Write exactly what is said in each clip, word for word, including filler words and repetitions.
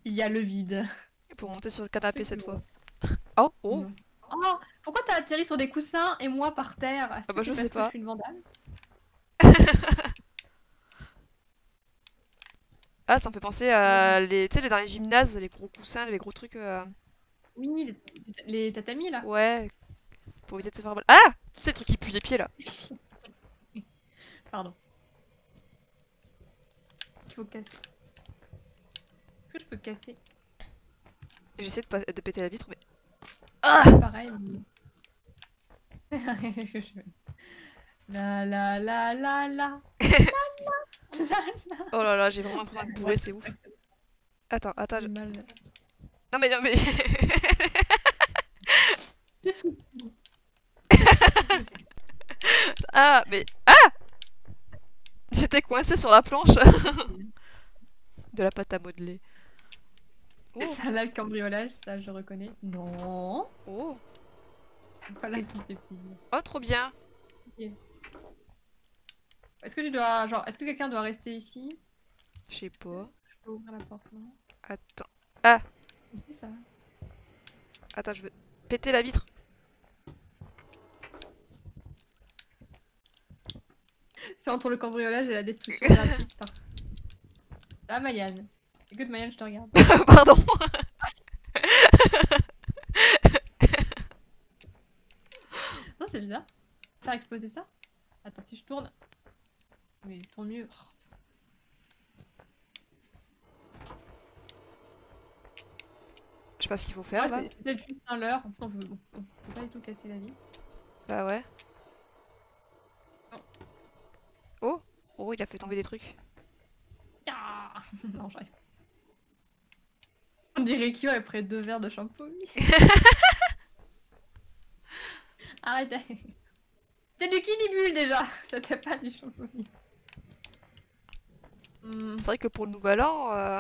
Il y a le vide. Pour monter sur le canapé C'est cette bon. fois. Oh, oh. Non. Oh, pourquoi t'as atterri sur des coussins et moi par terre? Est-ce Ah que bah c'est je sais parce que je pas. suis une vandale? Ah, ça me fait penser à les, tu sais, les dans les gymnases, les gros coussins, les gros trucs. euh, Oui, les, les tatamis là. Ouais, pour éviter de se faire mal. Ah! C'est le truc qui pue les pieds là. Pardon. Il faut casser. Est-ce que je peux casser? J'essaie de, pas- de péter la vitre, mais. Je Ah! fais pareil. Mais... Qu'est-ce que je fais? La la la la la. La la. Oh là là, j'ai vraiment l'impression de bourrer, Ouais, c'est ouf. Attends, attends. je- j'ai mal. Non mais non mais. Ah, mais. Ah! J'étais coincé sur la planche de la pâte à modeler. Oh, Ça là le cambriolage, ça je reconnais. Non. oh, Voilà qui fait plaisir. oh, trop bien. Ok. Est-ce que tu dois, genre, est-ce que quelqu'un doit rester ici? Je sais pas. Je peux ouvrir la porte, non? Attends. Ah, C'est ça. attends, je veux péter la vitre. C'est entre le cambriolage et la destruction gratuite. Par... Ah, Mayan. Écoute, Mayan, je te regarde. Pardon. Non, c'est bizarre. Faire exploser ça? Attends, si je tourne. Mais tourne mieux. Je sais pas ce qu'il faut Oh. faire Ouais, là. c'est peut-être juste un leurre. En fait, on peut, on peut pas du tout casser la vie. Bah ouais. Non. Oh, oh, il a fait tomber des trucs. Ah non, j'arrive. On dirait Kyo après deux verres de shampoing. Arrête. T'as du kinibule déjà. C'était pas du shampoing. Hmm. C'est vrai que pour le nouvel an. euh,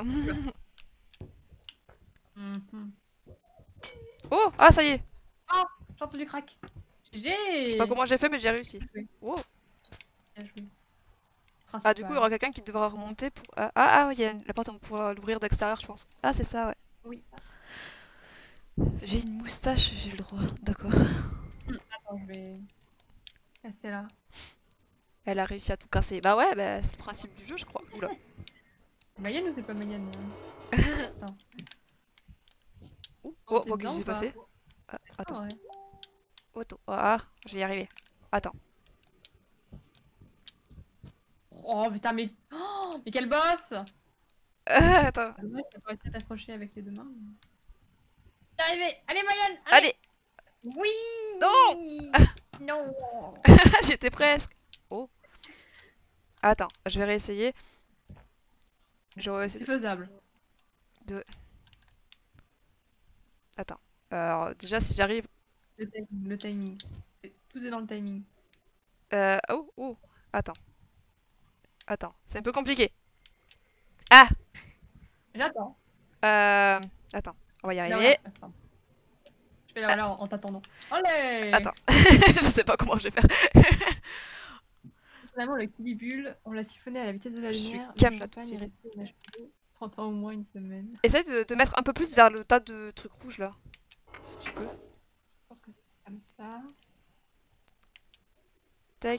Mhm. Oh, ah ça y est. Oh, j'ai entendu crack. Je sais G pas comment j'ai fait, mais j'ai réussi. Bien joué. Oh. Bien joué. Ah, du coup, il y Principal. aura quelqu'un qui devra remonter pour. Ah, ah, ah, il y a la porte, on pourra l'ouvrir d'extérieur, je pense. Ah, c'est ça, ouais. Oui. J'ai une moustache, j'ai le droit. D'accord. Hmm, Attends, je vais rester là. Elle a réussi à tout casser. Bah ouais, bah, c'est le principe du jeu, je crois. Oula. Mayenne ou c'est pas Mayenne hein? Attends. Ouh, Oh, oh, t'es bon, qu'est-ce dedans qui ou s'est pas? passé? Ah, Ah attends. ouais. Oh, attends. Ah, je vais y arriver. Attends. Oh putain, mais. Oh, mais quel boss! Ah, attends. Ah, dommage, t'as pas été accroché avec les deux mains. T'es arrivé! Allez, Mayenne! Allez! Allez! Non! Oui! Non! J'étais presque. Oh. Attends, je vais réessayer. Je vais C'est essayer faisable. de... de- Attends. Alors, déjà, si j'arrive... Le timing. Le timing. C'est- Tout est dans le timing. Euh... Oh, oh. Attends. Attends. C'est un peu compliqué. Ah! J'attends. Euh... Attends. On va y Là, voilà. arriver. Ah, c'est pas- Je fais là, Ah, voilà, en, en t'attendant. Allez! attends. Je sais pas comment je vais faire. Finalement, le Kilibule, on l'a siphonné à la vitesse de la Je suis lumière. Le calme là tout de champagne est suite. resté inachevé pendant au moins une semaine. Essaye de te mettre un peu plus vers le tas de trucs rouges là. Si tu peux. Je pense que c'est comme ça. Tac.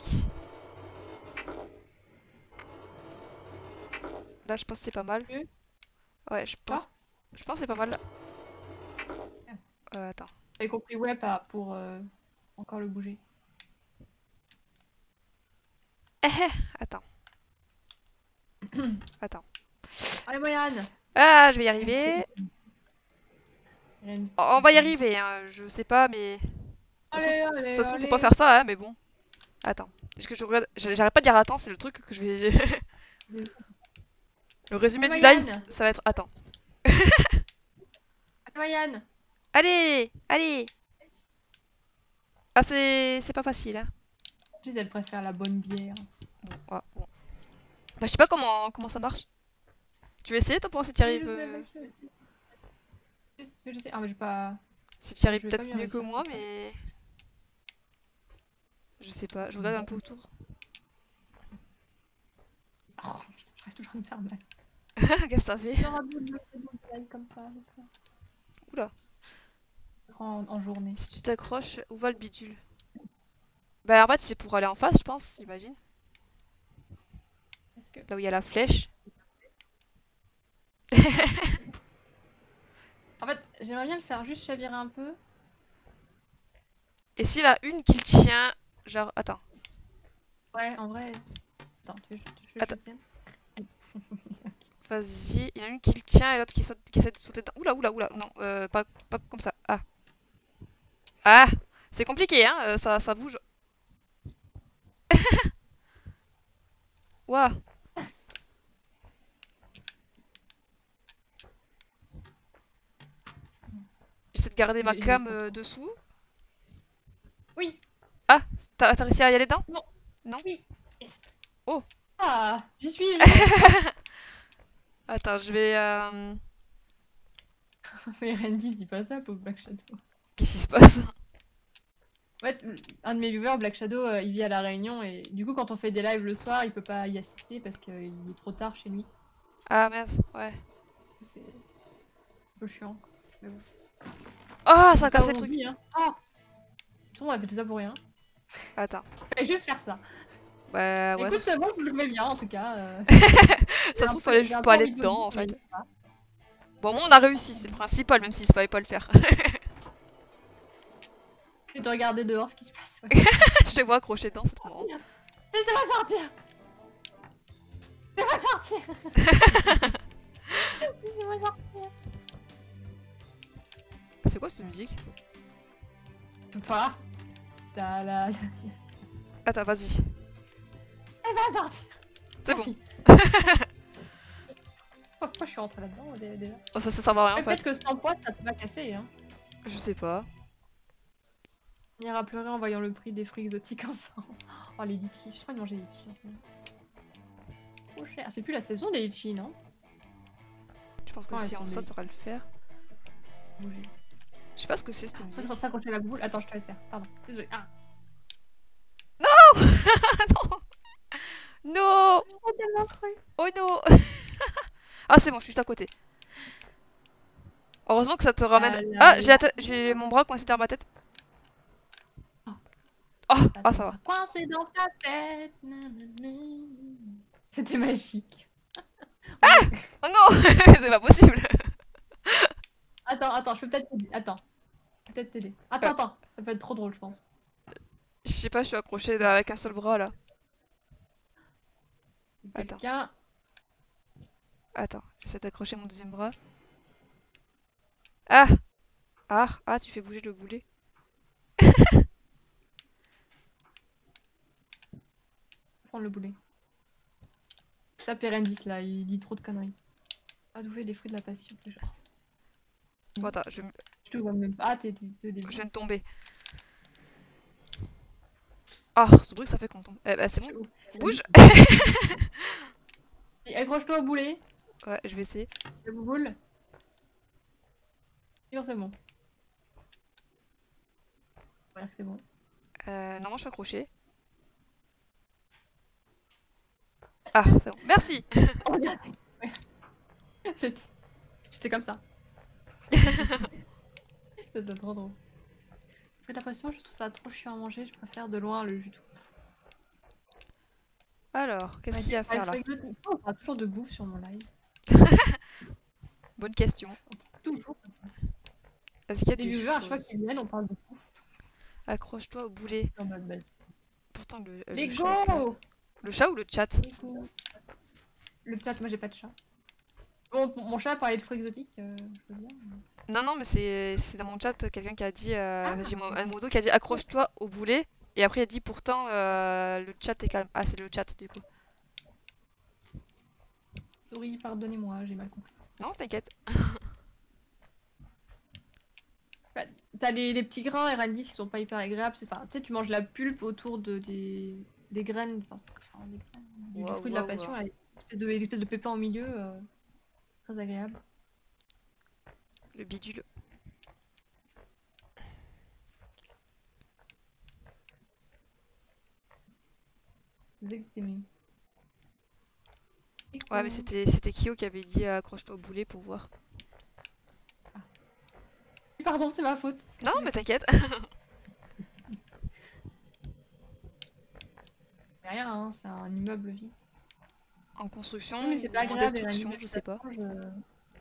Là, je pense que c'est pas mal. Mieux? Ouais, je pense. Pas? Je pense que c'est pas mal. Euh, attends. T'avais compris, ouais, pas pour euh, encore le bouger. Eh, eh, attends. Attends. Allez, Moyane! Ah, je vais y arriver. Allez, On va y arriver, hein. Je sais pas, mais. De toute façon, allez, ça se trouve, faut pas allez! faire ça, hein, mais bon. Attends. Est-ce que je regarde. J'arrête pas de dire attends, c'est le truc que je vais. Le résumé du live, Moyane! ça va être attends. Allez, Moyane! Allez, allez. Ah, c'est c'est pas facile, hein. En plus, elle préfère la bonne bière. Bon, ah, bon. Bah, je sais pas comment comment ça marche. Tu veux essayer, toi, pour voir si t'y Oui, arrives. je sais, euh, je sais. Je sais, je sais. Ah, mais je vais pas. Si t'y arrives Je vais pas peut-être m'y mieux que réussir, moi, c'est pas. mais. Je sais pas, je regarde un peu autour. Oh putain, j'arrive toujours à me faire mal. Qu'est-ce que ça fait? Il y aura d'autres blocs de live comme ça, j'espère. Oula. En, en journée. Si tu t'accroches, où va le bidule? Bah en fait c'est pour aller en face je pense, j'imagine. Est-ce que... Là où il y a la flèche. En fait, j'aimerais bien le faire juste chavirer un peu. Et s'il a une qui le tient, genre, attends, Ouais, en vrai... Attends, tu veux, tu veux que je attends, le tienne? vas-y, il y en a une qui le tient et l'autre qui, saute, qui essaie de sauter dedans. Oula, oula, oula, non, euh, pas, pas comme ça. Ah, ah, c'est compliqué, hein, euh, ça, ça bouge. Ouah, j'essaie de garder ma J'ai j'ai cam trop euh, peur. dessous. Oui! Ah, t'as t'as réussi à y aller dedans? Non! Non? Oui! Yes! Oh, Ah! J'y suis, j'y suis! attends, je vais... Euh... Mais Randy, dis pas ça, pauvre Black Shadow. Qu'est-ce qui se passe? En fait, un de mes viewers, Black Shadow, euh, il vit à La Réunion et du coup, quand on fait des lives le soir, il peut pas y assister parce qu'il est trop tard chez lui. Ah, mince, ouais. C'est un peu chiant. Quoi. Mais bon. Oh, ça C'est a pas cassé le truc. aujourd'hui, hein. Oh! On a fait tout ça pour rien. Attends. Fallait juste faire ça. Bah ouais, ça Écoute, se euh, moi, je le mets bien en tout cas. euh. ça se J'ai un trouve, peu- fallait j'ai juste un pas peu aller envie de dedans, vomir, en mais fait. ça. Bon, moi, on a réussi, c'est le principal, même s'il fallait pas le faire. Et de regarder dehors ce qui se passe. Ouais. Je te vois accroché dedans, c'est trop marrant. Laissez-moi sortir! Laissez-moi sortir! Laissez-moi sortir! C'est quoi cette musique? Je peux pas. T'as la... Attends, vas-y. Laissez-moi sortir! C'est bon. Merci. Pourquoi je suis rentrée là-dedans dé- déjà? Oh, ça, ça sert à rien, en Mais fait. peut-être que sans poids, ça peut pas casser, hein. Je sais pas. On ira pleurer en voyant le prix des fruits exotiques ensemble. Oh, les litchis. Je crois de manger des litchis en ce moment. Trop cher. C'est plus la saison des litchis, non? Je pense que Quand elles si sont on saute, des- ça va le faire. Bouger. Je sais pas ce que c'est cette Ça musique. sera s'accrocher à la boule. Attends, je te laisse faire. Pardon. Désolée. Ah. Non. Non. Non. Oh, tellement cru. Oh non. Ah, c'est bon, je suis juste à côté. Heureusement que ça te ramène. La, la, Ah, j'ai la la. tête- j'ai mon bras coincé derrière ma tête. Oh. Oh, T'as ah, ton ça va. bras coincé dans ta tête. Nanana. C'était magique. Oh non. C'est pas possible. Attends, attends, je peux peut-être t'aider. Attends. Je peux peut-être t'aider. Attends, Euh, attends. Ça peut être trop drôle, je pense. Je sais pas, je suis accroché avec un seul bras là. Attends. Quelqu'un. Attends, j'essaie d'accrocher mon deuxième bras. Ah. Ah, ah, tu fais bouger le boulet. Prendre le boulet. Tape Erendis là, il dit trop de conneries. Adoubé des fruits de la passion. Genre. Bon, attends, je, vais me- Je te vois même pas. Ah, t'es t'es- t'es au début. je viens de tomber. Ah, ce bruit que ça fait quand on tombe. Eh bah, c'est bon. Bouge. Et accroche-toi au boulet. Ouais, je vais essayer. Le boule. Et c'est bon. On va dire que c'est bon. Euh, normalement, je suis accroché. Ah, c'est bon. Merci. Oh, regarde. Ouais. J'étais j'étais comme ça. C'était trop drôle. J'ai l'impression, je trouve ça trop chiant à manger. Je préfère de loin le jus tout. Alors, qu'est-ce qu'il y a à faire là? On parle toujours de bouffe sur mon live. Bonne question. On parle toujours. Est-ce qu'il y a Les des viewers, à chaque fois choses? qu'ils viennent, on parle de bouffe. Accroche-toi au boulet. En mode bête. Pourtant, le, euh, le Les chat est là. go! Le chat ou le chat? Le chat, moi j'ai pas de chat. Bon, mon chat parlait de fruits exotiques, euh, je veux bien. mais- Non, non, mais c'est c'est dans mon chat quelqu'un qui a dit. Euh, Ah. j'ai mon- un modo qui a dit accroche-toi au boulet. Et après, il a dit pourtant euh, le chat est calme. Ah, c'est le chat du coup. Souris, pardonnez-moi, j'ai mal compris. Non, t'inquiète. Bah, t'as les, les petits grains Erendis qui sont pas hyper agréables. c'est- Enfin, tu sais, tu manges la pulpe autour de, des, des graines, enfin, enfin, des graines, du, du Waouh, fruit de la waouh, passion, waouh. là, une espèce de, une espèce de pépin au milieu, euh, très agréable. Le bidule. Exactement. Et Ouais, mais quoi? c'était c'était Kyo qui avait dit euh, accroche-toi au boulet pour voir. Pardon, c'est ma faute. Qu'est-ce Non, que j'ai mais fait? t'inquiète. C'est rien, hein, c'est un immeuble vide. En construction Oui, mais c'est pas ou en agréable les destruction, animaux je qui ça sais pas. mange.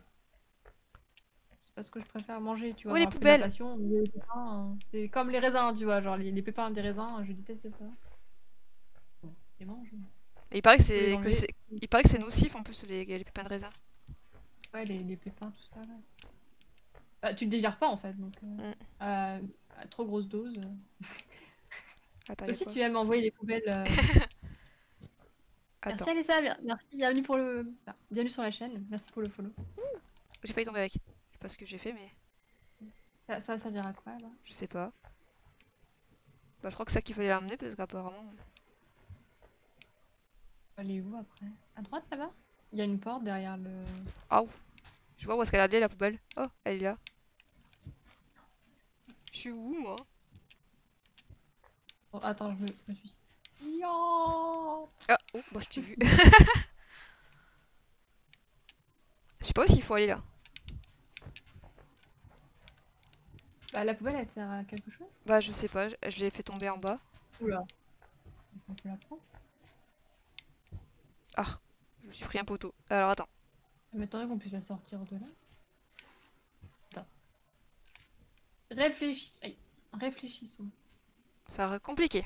C'est pas ce que je préfère manger, tu Oh, vois, dans les la fruit de la poubelles! passion. Les pépins, euh, c'est comme les raisins, tu vois, genre les, les pépins des raisins, je déteste ça. Bon, je les mange. Et il paraît que Faut les c'est que enlever. c'est il paraît que c'est nocif en plus les, les pépins de raisin. Ouais, les, les pépins, tout ça, là. Bah, tu le digères pas en fait, donc euh, Mm. à, à trop grosse dose. Attends, Toi y'a aussi, quoi? tu viens m'envoyer les poubelles. euh. Merci Attends, Alessa, bien- merci, bienvenue pour le, ah, bienvenue sur la chaîne, merci pour le follow. j'ai failli tomber avec. Je sais pas ce que j'ai fait, mais Ça, ça servira à quoi là? je sais pas. Bah, je crois que c'est ça qu'il fallait l'amener parce qu'apparemment. Elle est où après? À droite là-bas? Il y a une porte derrière le. Ah, ouh. Je vois où est-ce qu'elle a allé la poubelle. Oh, elle est là. Je suis où moi? Oh, attends, je me, je me suis. Yo. Ah, oh, bah je t'ai vu. Je sais pas où s'il faut aller là. Bah, la poubelle elle sert à quelque chose? Bah, je sais pas, je, je l'ai fait tomber en bas. Oula. On peut la prendre? Ah, je me suis pris un poteau. Alors attends. Ça m'étonnerait qu'on puisse la sortir de là. Attends. Réfléchissons. Aïe. Réfléchissons. Ça a compliqué.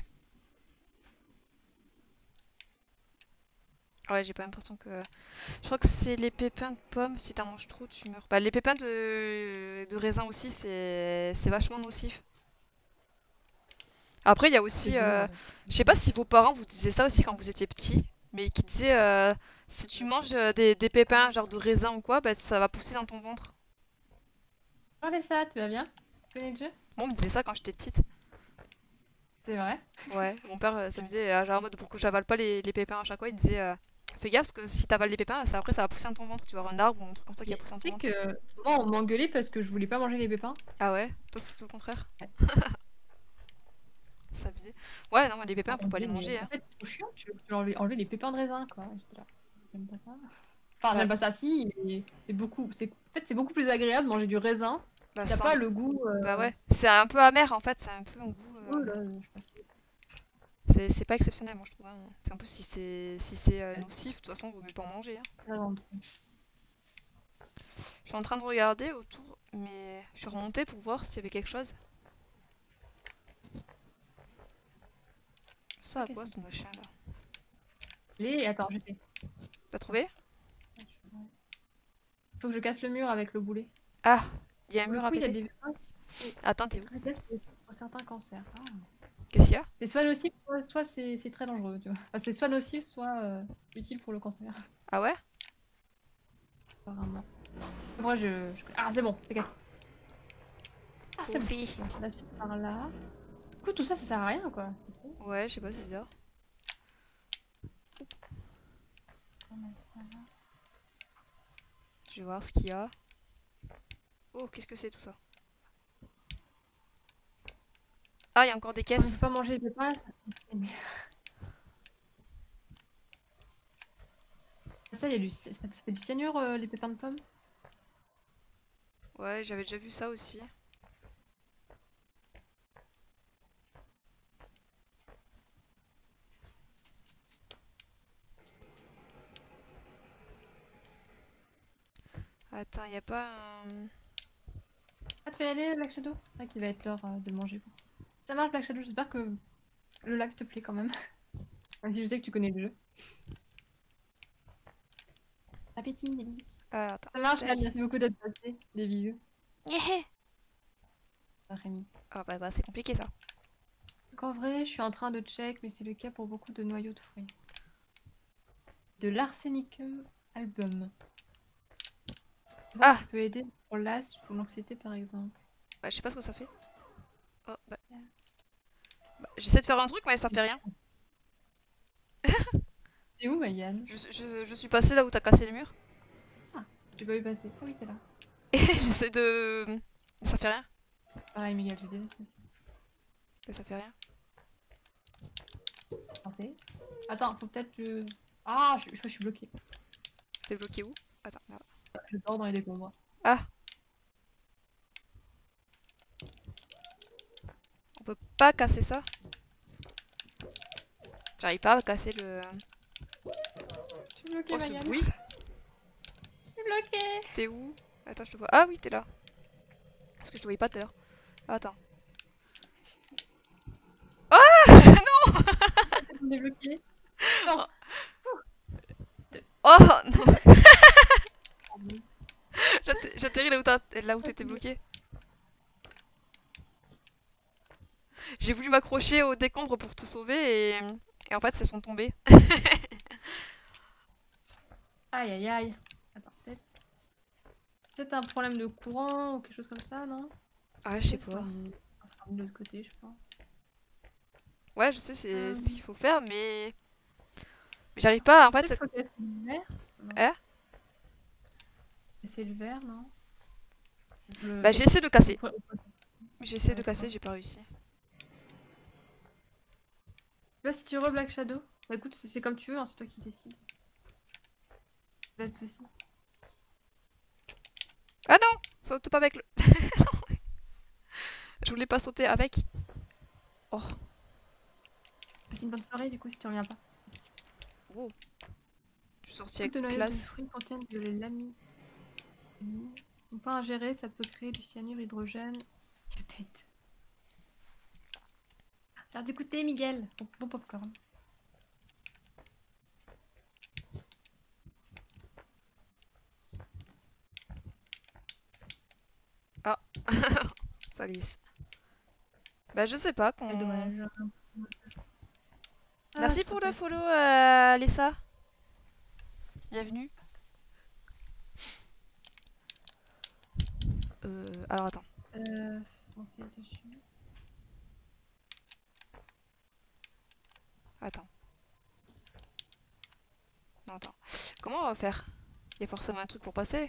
Ouais, j'ai pas l'impression que. Je crois que c'est les pépins de pommes. Si t'en manges trop, tu meurs. Bah, les pépins de, de raisin aussi, c'est c'est vachement nocif. Après, il y a C'est aussi. dur. euh, euh. Je sais pas si vos parents vous disaient ça aussi quand vous étiez petits, mais qui disaient euh, si tu manges euh, des, des pépins, genre de raisin ou quoi, bah ça va pousser dans ton ventre. Regardez ça, tu vas bien? Tu connais le jeu? Moi, on me disait ça quand j'étais petite. C'est vrai? Ouais, mon père euh, s'amusait, euh, genre en mode pour que j'avale pas les, les pépins à chaque fois, il disait euh, fais gaffe parce que si t'avales les pépins, ça, après ça va pousser dans ton ventre, tu vas avoir un arbre ou un truc comme ça qui va Mais pousser dans tu ton sais ventre. que moi on m'engueulait parce que je voulais pas manger les pépins. Ah ouais? Toi, c'est tout le contraire? Ouais. Ça abusé. Ouais, non, mais les pépins, On faut pas les disait, mais manger, en hein. fait, c'est trop chiant, tu veux tu veux enlever, enlever les pépins de raisin, quoi. J'étais là, j'aime pas ça. Enfin, Bah, j'aime pas ça, si, mais c'est beaucoup. c'est- En fait, c'est beaucoup plus agréable de manger du raisin bah si t'as sans. pas le goût. Bah Euh... ouais. C'est un peu amer en fait, c'est un peu un goût. oh euh, là, je sais pas. C'est c'est pas exceptionnel, moi je trouve, hein. Puis en plus, si c'est si c'est euh, nocif, de toute façon, vaut mieux pas en manger, hein. Ça rentre. Je suis en train de regarder autour, mais je suis remontée pour voir s'il y avait quelque chose. Ça Ah, à quoi qu'est-ce ce que machin là? c'est? Les... Attends, je sais. T'as trouvé? Faut que je casse le mur avec le boulet. Ah, il y a un Pour le mur à coup, il y a péter. des virus et Attends, et t'es où? très test pour, pour certains cancers. Ah. Qu'est-ce qu'il y a? C'est soit nocif, soit, soit c'est c'est très dangereux, tu vois. Enfin, c'est soit nocif, soit euh, utile pour le cancer, Ah ouais? apparemment. Après, je, je- Ah, c'est bon, c'est cassé. Ah, Toi c'est bon. aussi. Bon, la suite par là. Du coup, tout ça, ça sert à rien, quoi. C'est trop. Ouais, je sais pas, c'est bizarre. On va mettre ça là. Je vais voir ce qu'il y a. Oh, qu'est-ce que c'est tout ça? Ah, il y a encore des On ne peut caisses. pas manger les pépins. Ça, il y a du... ça, ça fait du cyanure, euh, les pépins de pommes. Ouais, j'avais déjà vu ça aussi. Attends, y a pas un... Ah, tu fais y aller, Black Shadow? C'est vrai qu'il va être l'heure euh, de manger. Ça marche, Black Shadow, j'espère que le lac te plaît quand même. Même si je sais que tu connais le jeu. Appétit, des bisous. Ah, attends. Ça marche, Tac. là, merci beaucoup d'être passé. Des bisous. Nyéhé. Ah, Rémi. Ah bah, bah c'est compliqué ça. Donc en vrai, je suis en train de check, mais c'est le cas pour beaucoup de noyaux de fruits. De l'arsénicum album. Donc, Ah, qui peut aider pour l'asthme ou l'anxiété par exemple. bah je sais pas ce que ça fait. Oh, bah... bah, j'essaie de faire un truc, mais ça fait rien. C'est où, Mayan? Je, je, je suis passée là où t'as cassé le mur. Ah, j'ai pas vu passer. Ah oui, t'es là. Et j'essaie de... Ça fait rien. Pareil, Miguel, je déteste ça. Mais ça fait rien. Santé. Attends, faut peut-être que... Ah, je, je, je suis bloquée. C'est bloqué où? Attends, merde. Je dors dans les décombres. Ah! On peut pas casser ça? J'arrive pas à casser le... Je suis bloquée, Oh, ce Marianne. bruit! Je suis bloquée. T'es où? Attends, je te vois. Ah oui, t'es là. Parce que je te voyais pas tout à l'heure. Ah, attends. Ah non! On est bloqué. Non. Oh non! J'atter- J'atterris là où t'as- là où t'étais bloqué. J'ai voulu m'accrocher au décombre pour te sauver et... et en fait, elles sont tombées. Aïe aïe aïe. Attends, peut-être. Peut-être un problème de courant ou quelque chose comme ça, non? Ah, je sais Peut-être pas. qu'on- enfin, de l'autre côté, je pense. Ouais, je sais, c'est Euh, ce qu'il faut faire, mais... mais j'arrive pas, en fait... Peut-être ça- faut casser le verre. Non. Hein? Casser le verre, non? Le... Bah, j'ai essayé de casser. Ouais, J'ai essayé de je casser, vois. j'ai pas réussi. Bah, si tu veux Black Shadow. Bah écoute, c'est c'est comme tu veux, hein, c'est toi qui décides. Pas de soucis. Ah non! Saute pas avec le... Je voulais pas sauter avec. Oh. Passe une bonne soirée du coup si tu reviens pas. Wow. Je suis sortie Beaucoup avec de noyaux de classe. fruits contiennent de l'amine. Une fois ingéré, ça peut créer du cyanure hydrogène. Peut-être. Faire du goûter, Miguel. Bon, bon popcorn. Ah. Ça glisse. Bah, je sais pas. C'est qu'on... dommage. Ah, Merci c'est pour pas le facile. follow, euh, Alessa. Bienvenue. Euh, alors attends. Euh, monter dessus. Attends. Non, attends. Comment on va faire? Il y a forcément un truc pour passer.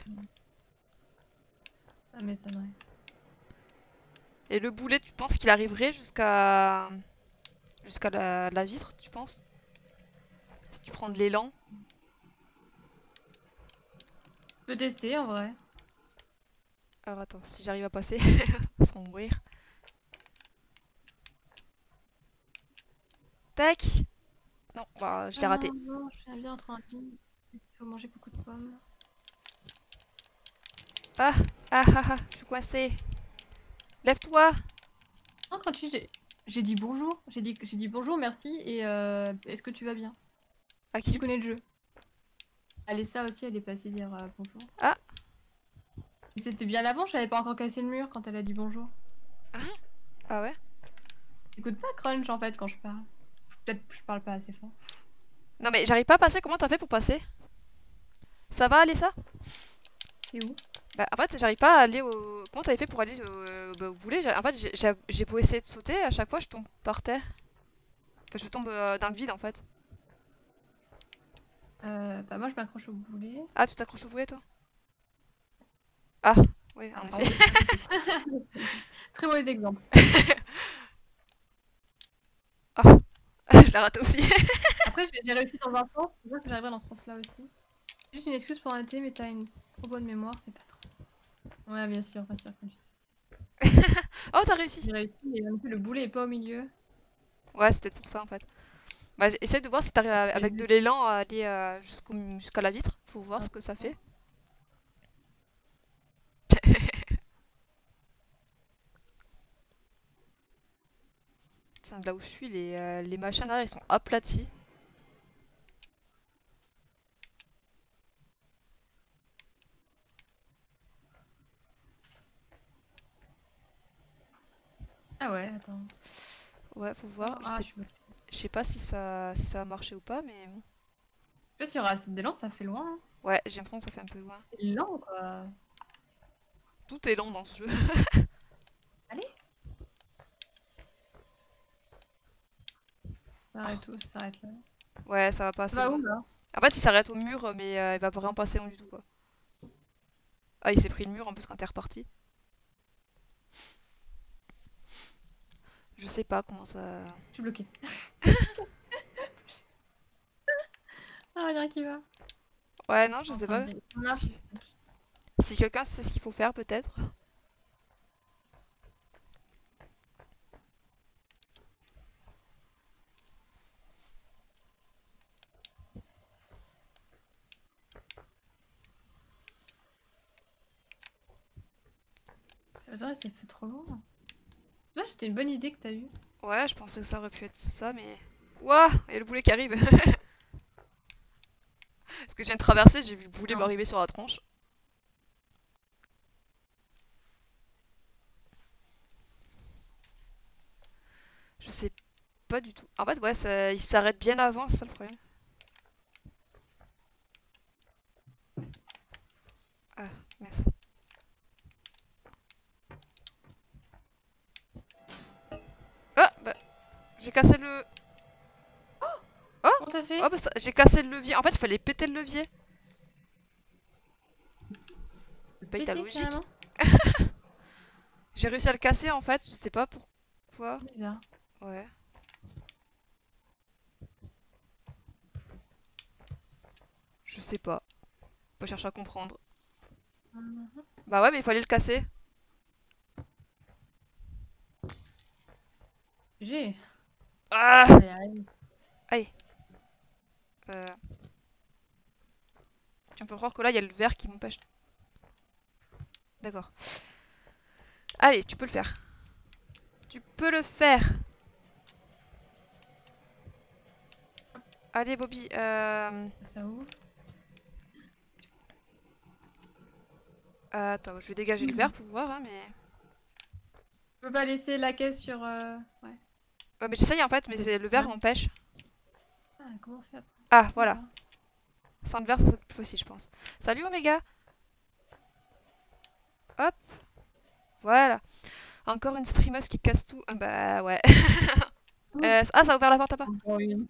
Ça m'étonnerait. Et le boulet, tu penses qu'il arriverait jusqu'à jusqu'à la, la vitre, tu penses? Si tu prends de l'élan. Je peux tester en vrai. Alors attends, si j'arrive à passer sans mourir. Tac! Non, bah je l'ai Ah raté. non, je viens bien entre un dîner. Il faut manger beaucoup de pommes. Ah! Ah ah ah! Je suis coincée! Lève-toi! Non, quand tu j'ai j'ai dit bonjour. J'ai dit j'ai dit bonjour, merci et euh, est-ce que tu vas bien? À Si tu qui? connais le jeu. Alessa aussi, elle est passée dire euh, bonjour. Ah! C'était bien l'avant, j'avais pas encore cassé le mur quand elle a dit bonjour. Hein? Ah ouais? Écoute pas Crunch en fait quand je parle. Peut-être que je parle pas assez fort. Non mais j'arrive pas à passer, comment t'as fait pour passer? Ça va aller ça? C'est où? Bah en fait j'arrive pas à aller au... Comment t'avais fait pour aller au, bah, au boulet? J'ai- En fait j'ai- j'ai j'ai beau essayer de sauter, à chaque fois je tombe par terre. Enfin je tombe euh, dans le vide en fait. Euh, bah moi je m'accroche au boulet. Ah tu t'accroches au boulet toi? Ah oui en Ah, effet. pardon. Très mauvais exemple. Oh je l'ai raté aussi. Après j'ai j'ai réussi dans un sens, c'est vrai que j'arriverai dans ce sens-là aussi. Juste une excuse pour arrêter, mais t'as une trop bonne mémoire, c'est pas trop. Ouais bien sûr, bien sûr. Oh t'as réussi. J'ai réussi, mais non plus le boulet est pas au milieu. Ouais c'est peut-être pour ça en fait. Bah essaye de voir si t'arrives à- avec de l'élan à aller euh, jusqu'au- jusqu'à la vitre. Faut voir ce que ça fait. Tiens, de là où je suis, les, euh, les machins derrière ils sont aplatis. Ah ouais, attends. Ouais, faut voir. Je Ah, sais, je suis bloquée. je sais pas si ça, si ça a marché ou pas, mais bon. Je sais pas s'il y aura assez d'élan, ça fait loin. Hein. Ouais, j'ai l'impression que ça fait un peu loin. C'est lent quoi. Tout est lent dans ce jeu. Allez. Ça arrête tout, ça s'arrête là. Ouais, ça va pas Ça assez va loin. où là? En fait, il s'arrête au mur, mais euh, il va vraiment pas assez loin du tout, quoi. Ah, il s'est pris le mur en plus quand t'es reparti. Je sais pas comment ça... Je suis bloquée. Ah, rien qui va. Ouais, non, je sais Enfin, pas. j'ai- on a- Si, si quelqu'un sait ce qu'il faut faire, peut-être. C'est vrai, c'est c'est trop loin. Ouais, c'était une bonne idée que t'as eue. Ouais, je pensais que ça aurait pu être ça, mais... Ouah, il y a le boulet qui arrive. Parce que je viens de traverser, j'ai vu le boulet Non. m'arriver sur la tronche. Je sais pas du tout. En fait, ouais, ça... il s'arrête bien avant, c'est ça le problème. Ah, mince. Ah, bah, j'ai cassé le... Oh. Comment t'as Oh, fait? bah, ça- j'ai cassé le levier. En fait, il fallait péter le levier. Paye ta Pété logique. carrément? J'ai réussi à le casser, en fait, je sais pas pourquoi. Bizarre. Ouais. Je sais pas. Faut chercher à comprendre. Mhm. Bah ouais, mais il fallait le casser. J'ai. Ah. Ça y arrive. Allez. Euh... Tu me fais croire que là, il y a le verre qui m'empêche. D'accord. Allez, tu peux le faire. Tu peux le faire. Allez, Bobby. Euh... Ça ouvre. Attends, je vais dégager le verre pour voir, hein, mais... Je peux pas laisser la caisse sur. euh, Ouais. Ouais, mais j'essaye en fait, mais Des- c'est- le verre Ouais. m'empêche. Ah, comment on fait après? Ah, voilà. Bizarre. Sans le verre, ça serait plus facile, je pense. Salut, Oméga. Hop. Voilà. Encore une streameuse qui casse tout. Ah, bah ouais. Euh, ah, ça a ouvert la porte là-bas. Encore une.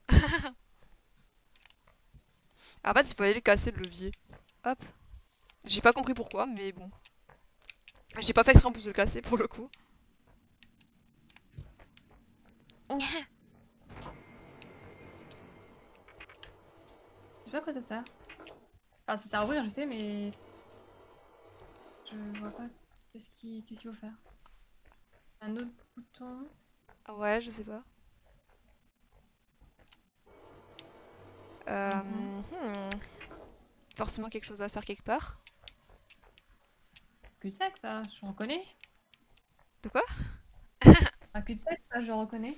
En fait, il fallait le casser le levier. Hop. J'ai pas compris pourquoi, mais bon. J'ai pas fait exprès en plus de le casser pour le coup. Je sais pas à quoi ça sert. Enfin, ça sert à ouvrir, je sais, mais. Je vois pas qu'est-ce qu'il qu'est-ce qu'il faut faire. Un autre bouton. Ouais, je sais pas. Euh, Mhm. hmm. Forcément quelque chose à faire quelque part. Cul-de-sac, ça, je reconnais. De quoi? Un cul-de-sac, ça, je reconnais.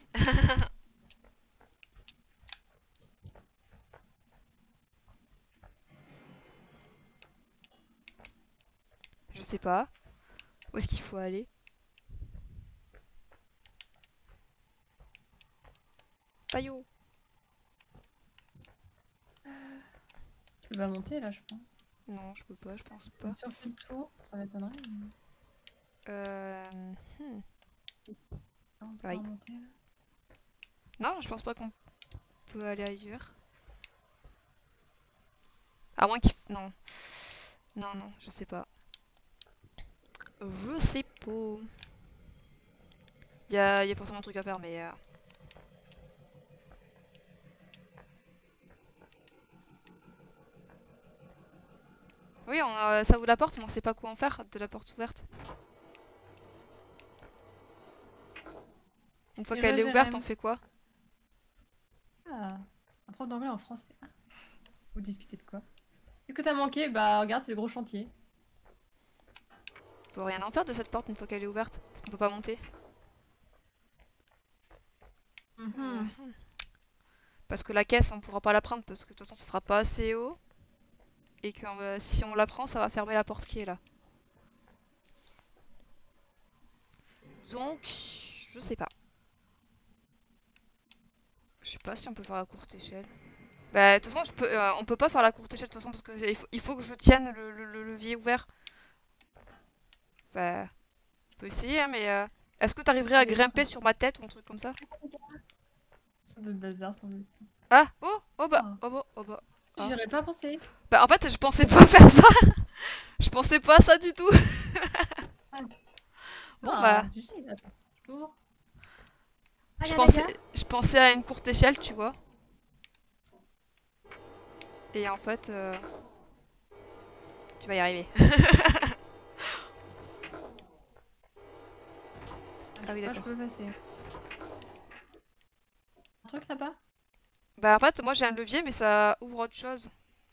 Je sais pas. Où est-ce qu'il faut aller? Taillot. Tu peux pas monter là, je pense. Non, je peux pas, je pense pas. Si on fait le tour, ça m'étonnerait. Mais... Euh... hmm. Non, on peut Aïe. pas monter là. Non, je pense pas qu'on peut aller ailleurs. À moins qu'il... Non. Non, non, je sais pas. Je sais pas. Il y a, y a forcément un truc à faire, mais... euh, Oui, on, euh, ça ouvre la porte, mais on sait pas quoi en faire de la porte ouverte. Une fois qu'elle est Roger ouverte, on Rem. fait quoi? Ah, un prof d'anglais en français. Ah. Vous discutez de quoi? Qu'est-ce que t'as manqué? Bah regarde, c'est le gros chantier. On peut rien en faire de cette porte une fois qu'elle est ouverte, parce qu'on peut pas monter. Mhm. Mhm. Parce que la caisse, on pourra pas la prendre, parce que de toute façon, ça sera pas assez haut. Et que euh, si on la prend, ça va fermer la porte qui est là. Donc, je sais pas. Je sais pas si on peut faire la courte échelle. Bah, de toute façon, je peux, euh, on peut pas faire la courte échelle de toute façon parce que il faut, il faut que je tienne le, le- le levier ouvert. Enfin, je peux essayer, hein, mais euh, est-ce que t'arriverais à grimper sur ma tête ou un truc comme ça? De bazar sans doute. Ah, oh, oh bah, Ah. oh bah, oh bah. Ah. J'y aurais pas pensé. Bah, en fait, je pensais pas faire ça. Je pensais pas à ça du tout. Bon bah, Ah, G G, là, toujours. Ah, je y'a pensais, Naga. je pensais à une courte échelle, tu vois. Et en fait, euh, tu vas y arriver. Ah oui, oui, d'accord. Je d'accord. peux passer. Un truc là-bas? Bah en fait, moi j'ai un levier, mais ça ouvre autre chose.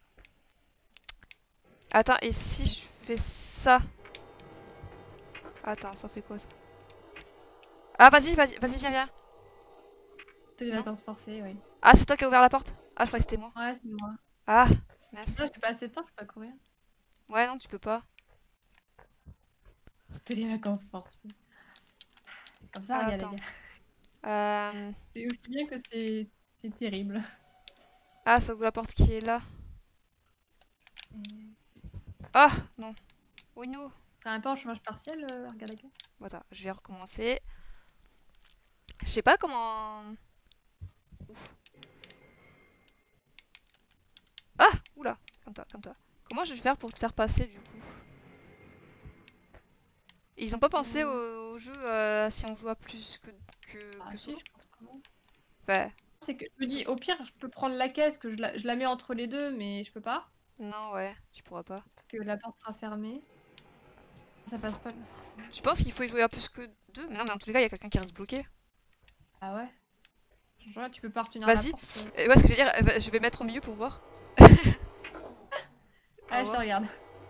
Attends, et si je fais ça? Attends, ça fait quoi ça? Ah vas-y, vas-y, vas-y, viens, viens. Toutes les Non? vacances forcées, oui. Ah, c'est toi qui as ouvert la porte? Ah, je croyais que c'était moi. Ouais, c'est moi. Ah, mince. Là, j'ai pas assez de temps, je peux pas courir. Ouais, non, tu peux pas. Toutes les vacances forcées. Comme ça, Ah, regarde les attends. gars. Euh... C'est aussi bien que c'est c'est terrible. Ah, ça ouvre la porte qui est là. Et... Ah, non. Oui, non. T'es un peu en chômage partiel, euh, regarde les gars. Voilà, je vais recommencer. Je sais pas comment... Ouf. Ah, oula. Comme toi, comme toi. Comment je vais faire pour te faire passer du coup? Ils ont pas pensé Euh... au, au jeu euh, si on joue à plus que, que, Ah que si, solo? je pense quand même. Ouais. C'est que je me dis, au pire, je peux prendre la caisse, que je la, je la mets entre les deux, mais je peux pas. Non, ouais, tu pourras pas. Parce que la porte sera fermée. Ça passe pas l'autre. Je pense qu'il faut y jouer à plus que deux, mais non, mais dans tous les cas, il y a quelqu'un qui reste bloqué. Ah ouais? Genre là, tu peux pas retenir la Vas-y. porte. euh. Euh, ouais, ce que je veux dire, euh, bah, je vais mettre au milieu pour voir. Au Ah, je te revoir. regarde.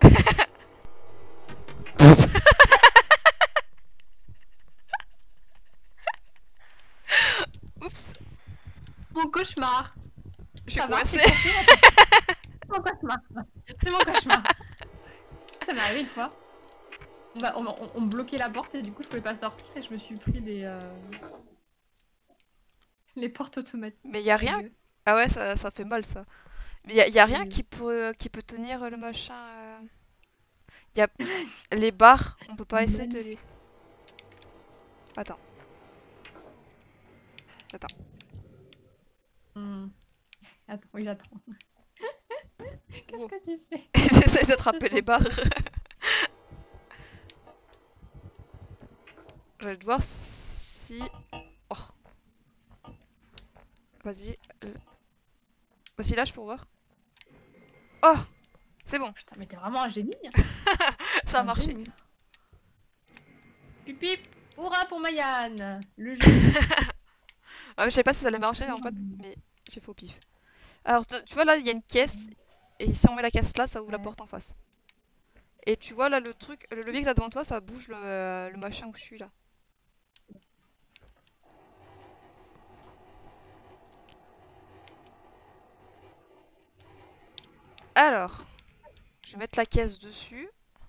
Oups, Mon cauchemar! je suis Ça va, coincée. c'est coincé, là, c'est mon cauchemar. C'est mon cauchemar. Ça m'est arrivé une fois. On, va- on, on- on bloquait la porte et du coup je pouvais pas sortir et je me suis pris les, euh, les portes automatiques. Mais y a La rien. gueule. Ah ouais, ça, ça fait mal ça. Mais y a, y a rien Et- qui peut, qui peut tenir euh, le machin. euh. Y a les barres, on peut pas essayer de les. Attends, attends. Hmm. Attends, oui, j'attends. Qu'est-ce Wow. que tu fais? J'essaie d'attraper les barres. Je vais voir si. Oh. Vas-y. euh, Vas-y, lâche pour voir. Oh, c'est bon. Putain, mais t'es vraiment un génie. Hein. Ça a Un marché. génie. Pip pip! Hurrah pour Mayan! Le jeu. Ah, je savais pas si ça allait marcher en fait, mais j'ai fait au pif. Alors, tu tu vois là, il y a une caisse, et si on met la caisse là, ça ouvre la Ouais. porte en face. Et tu vois là, le truc, le levier que t'as devant toi, ça bouge le, euh, le machin où je suis là. Alors, je vais mettre la caisse dessus.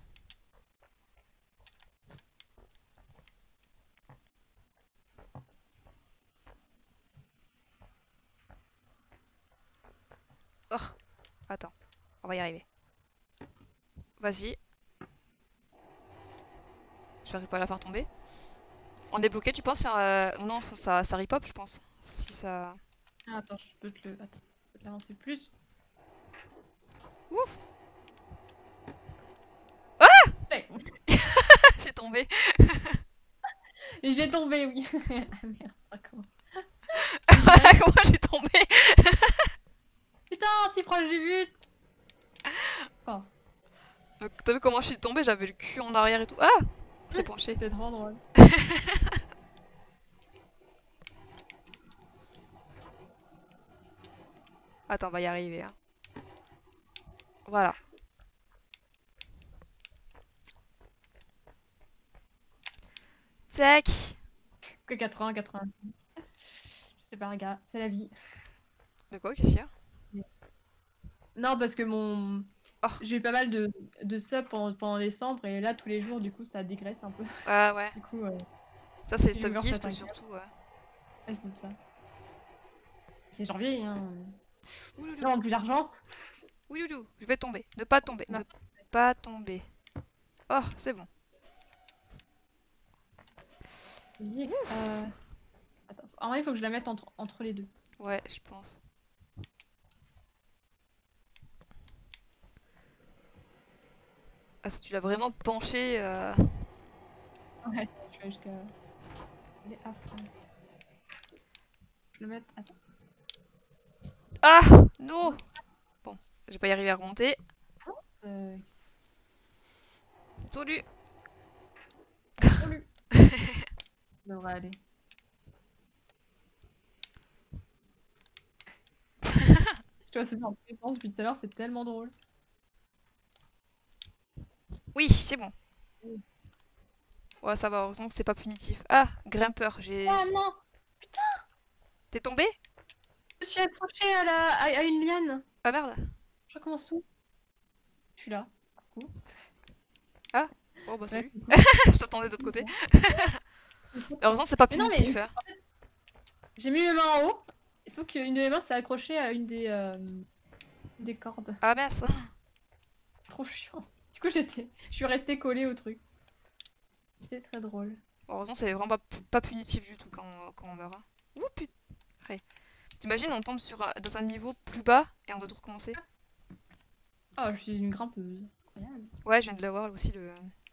Oh, attends, on va y arriver. Vas-y. J'arrive pas à la faire tomber. On est bloqué, tu penses sur, euh, non, ça, ça, ça ripop, je pense. Si ça. Ah, attends, je peux te le. Attends, je peux te l'avancer plus. Ouf. Ouais. J'ai tombé. Et j'ai tombé, oui. Ah merde, d'accord. Voilà comment j'ai tombé. Putain, si proche du but! Oh, Donc, t'as vu comment je suis tombée? J'avais le cul en arrière et tout. Ah, c'est penché. c'était trop drôle. Attends, on va y arriver. Hein. Voilà. Tac. Que quatre-vingts, quatre-vingts. Je sais pas, regarde, c'est la vie. De quoi, qu'est-ce qu'il y a? Non, parce que mon. Oh. J'ai eu pas mal de, de subs pendant, pendant décembre et là, tous les jours, du coup, ça dégraisse un peu. Ah ouais. Du coup, euh, Ça, c'est j'ai ouvert Subgift cette surtout. Ouais. ouais, c'est ça. C'est janvier, hein. Ouloulou. Non, plus d'argent. Ouloulou. Je vais tomber. Ne pas tomber. Non. Ne pas tomber. Oh, c'est bon. Euh... Attends. En vrai, il faut que je la mette entre, entre les deux. Ouais, je pense. Ah, si tu l'as vraiment penché. Euh... Ouais, je vais jusqu'à. Elle est affreuse. Je le mets. Attends. Ah, non. Bon. Je vais pas y arriver à remonter. C'est Tolu. relu. Ça devrait aller. Tu vois, c'est en présence depuis tout à l'heure, c'est tellement drôle. Oui, c'est bon. Ouais, ça va, heureusement que c'est pas punitif. Ah, grimpeur, j'ai... Ah non! T'es tombé? Je suis accrochée à, la... à, à une liane. Ah merde. Je recommence où? Je suis là. Coucou. Ah, bon bah Ouais, salut. coucou. Je t'attendais de l'autre côté. Heureusement c'est pas Mais non, mais punitif. Hein. en fait, j'ai mis mes mains en haut. Sauf qu'une de mes mains s'est accrochée à une des, euh, des cordes. Ah mince. Trop chiant. Du coup, j'étais, je suis restée collée au truc. C'était très drôle. Heureusement c'est vraiment pas, pas punitif du tout quand, quand on meurt. Hein. Ouh putain. Ouais. T'imagines on tombe sur, un- dans un niveau plus bas et on doit tout recommencer. Ah, je suis une grimpeuse. Incroyable. Ouais, je viens de l'avoir aussi le...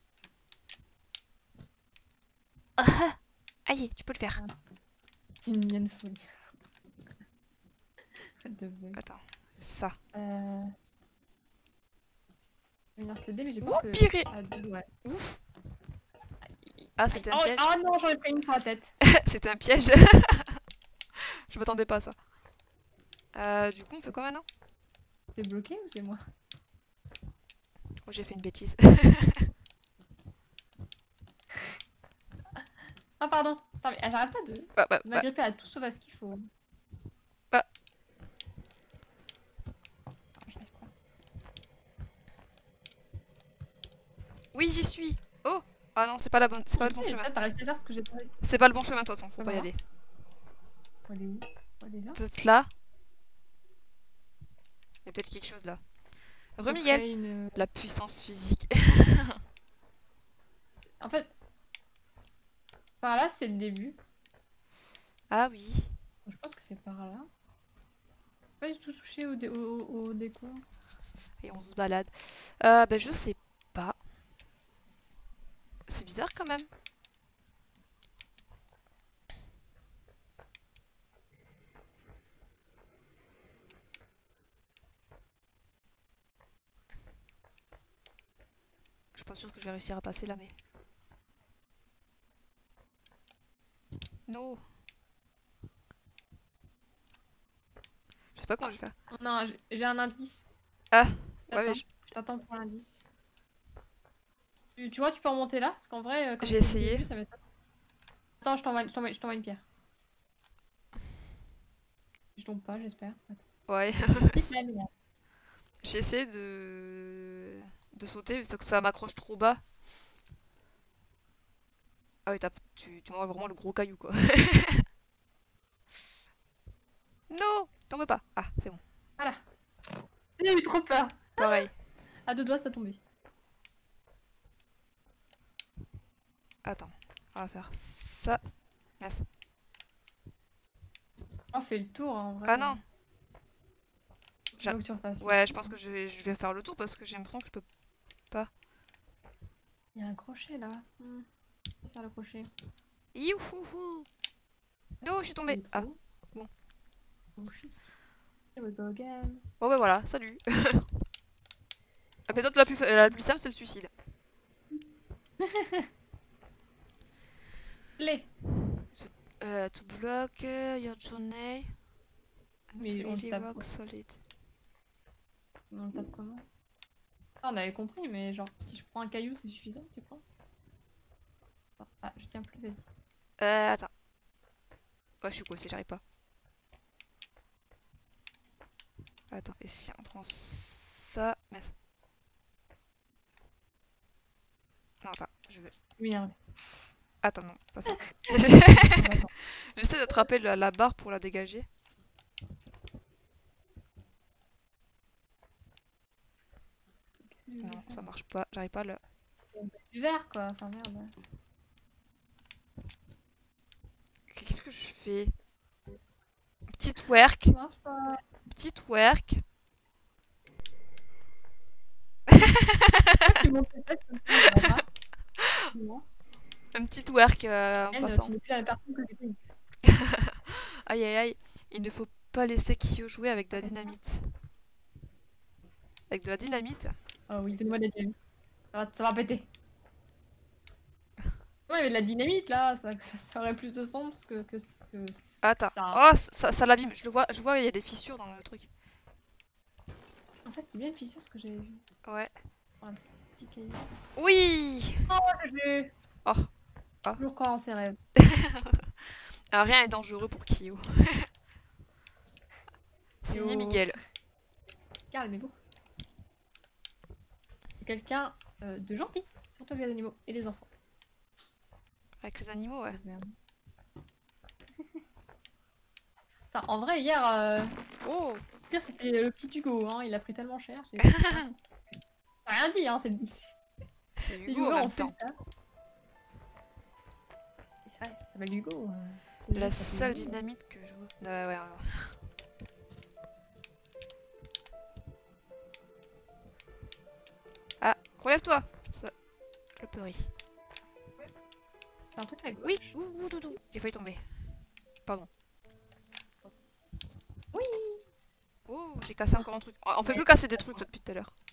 Ah, aïe, tu peux le faire. C'est une mienne folie. What the fuck. Attends, ça. Euh... Je vais venir t'aider, mais j'ai Ouh, peur que... purée. Ah, deux, ouais. Ouf. Ah, c'était un Oh, piège. oh non, j'en ai pris une sur la tête. C'était un piège. Je m'attendais pas à ça. Euh, du coup, on fait quoi maintenant? T'es bloqué ou c'est moi? Oh, j'ai fait une bêtise. Ah, pardon. Attends, mais j'arrête pas de bah, bah, de bah. m'agripper à tout sauf à ce qu'il faut. Bah. Ah, j'arrive pas. Oui, j'y suis. Oh. Ah non, c'est pas la bonne, c'est pas le bon Ok, chemin. là, t'as réussi à faire ce que j'ai pas réussi. C'est pas le bon chemin, de toute façon, faut Ça pas y va. aller. Faut aller où? Faut aller là? Peut-être là. Il y a peut-être quelque chose là. Faut Remiguel. créer une... La puissance physique. En fait, par là, c'est le début. Ah oui. Je pense que c'est par là. Pas du tout touché au, dé au, au- au déco. Et on se balade. Euh, bah je sais pas. C'est bizarre quand même. Je suis pas sûre que je vais réussir à passer là, mais... Non. Je sais pas comment je vais faire. Non, j'ai- j'ai un indice. Ah. Ouais, mais Attends, je- je t'attends pour l'indice. Tu, tu vois, tu peux remonter là, parce qu'en vrai, euh, comme j'ai c'est le essayé. début, ça va être... Attends, je t'envoie je t'envoie- je t'envoie une pierre. Je tombe pas, j'espère. Attends. Ouais. Vite, la lumière. J'ai essayé de... de sauter, sauf que ça m'accroche trop bas. Ah oui, t'as- tu, tu m'envoies vraiment le gros caillou, quoi. Non, tombe pas. Ah, c'est bon. Voilà. J'ai eu trop peur. Pareil. À deux doigts, ça tombait. Attends, on va faire ça. Mince. On fait le tour, hein, en vrai. Ah non. Il faut que tu refasses. Ouais, je pense que je vais, je vais faire le tour parce que j'ai l'impression que je peux pas. Il y a un crochet là. Hmm. Faire le crochet. Youhouhou. Non, je suis tombée. Il est Ah, trop. bon. Oh shit. Here we go again. Bon, bah voilà, salut. La méthode la plus, fa- la plus simple, c'est le suicide. Les. Euh, to block uh, your journey. Mais on Really tape rock quoi? solid. On le tape comment? Ah, on avait compris, mais genre, si je prends un caillou, c'est suffisant, tu crois? Ah, je tiens plus, vas-y. Euh, attends. Oh, je suis coincée, j'arrive pas. Attends, et si on prend ça. Mince. Non, attends, je vais. Oui, hein. Attends, non, pas ça. J'essaie d'attraper la, la barre pour la dégager. Non, ça marche pas, j'arrive pas à le. Du vert, quoi. Enfin, merde. Qu'est-ce que je fais? Petit twerk. Ça marche pas. Petit twerk. Tu montes les fesses comme ça, ça va pas. Non. Un petit twerk euh, en Elle, passant. tu n'es plus la même personne que j'étais. Aïe aïe aïe, il ne faut pas laisser Kyo jouer avec de la dynamite. avec de la dynamite. Oh oui, donne-moi de la dynamite. Ça va, ça va péter. Ouais, mais de la dynamite là, ça, ça aurait plus de sens que, que, que Attends. ça. Oh, ça, ça l'abîme. Je le vois, je vois, il y a des fissures dans le truc. En fait, c'était bien une fissure ce que j'avais vu. Ouais. Un petit caillou. Oui. Oh, je Oh. Oh. toujours croire en ses rêves. Ah, rien est dangereux pour Kyo. Et Signé oh, Miguel. calmez-vous. C'est quelqu'un euh, de gentil, surtout avec les animaux et les enfants. Avec les animaux, ouais. Merde. Enfin, en vrai, hier, euh, Oh. le pire c'était le petit Hugo, hein, il a pris tellement cher. J'ai j'ai rien dit, hein, c'est C'est c'est Hugo en Hugo, on même fait le temps. taf. C'est vrai, ça s'appelle Hugo. euh, La ça s'appelle seule Hugo. dynamite que je vois. Ah, ouais, ouais, ouais. Ah, relève-toi. Ça... Le peurie. C'est un truc à Oui, gauche. ouh, ouh, doudou. J'ai failli tomber. Pardon. Oui. Oh, j'ai cassé encore un truc. On fait Ouais. que casser des trucs là, depuis tout à l'heure.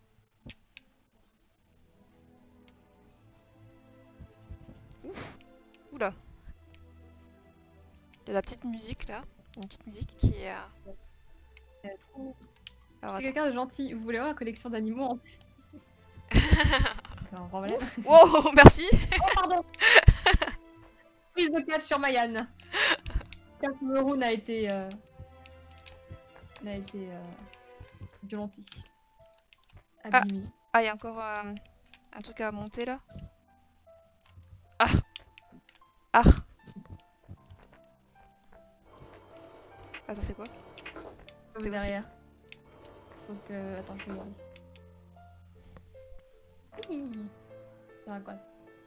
Ouf. Oula. Il y a la petite musique là. Une petite musique qui est. euh, Euh, trop- Je Alors suis attends. quelqu'un de gentil. Vous voulez voir ma collection d'animaux en... C'est un problème. Ouf. Wow, merci. Oh, pardon. Prise de catch sur Mayan. Cameroun a été... Euh... a été... Euh... violenti. Ah, Abîmé. ah, il y a encore euh, un truc à monter là. Ah, ah. Attends, c'est quoi? Comme C'est quoi qui... derrière. Donc, euh... attends, je vais y aller. Hi. Ça va quoi ça.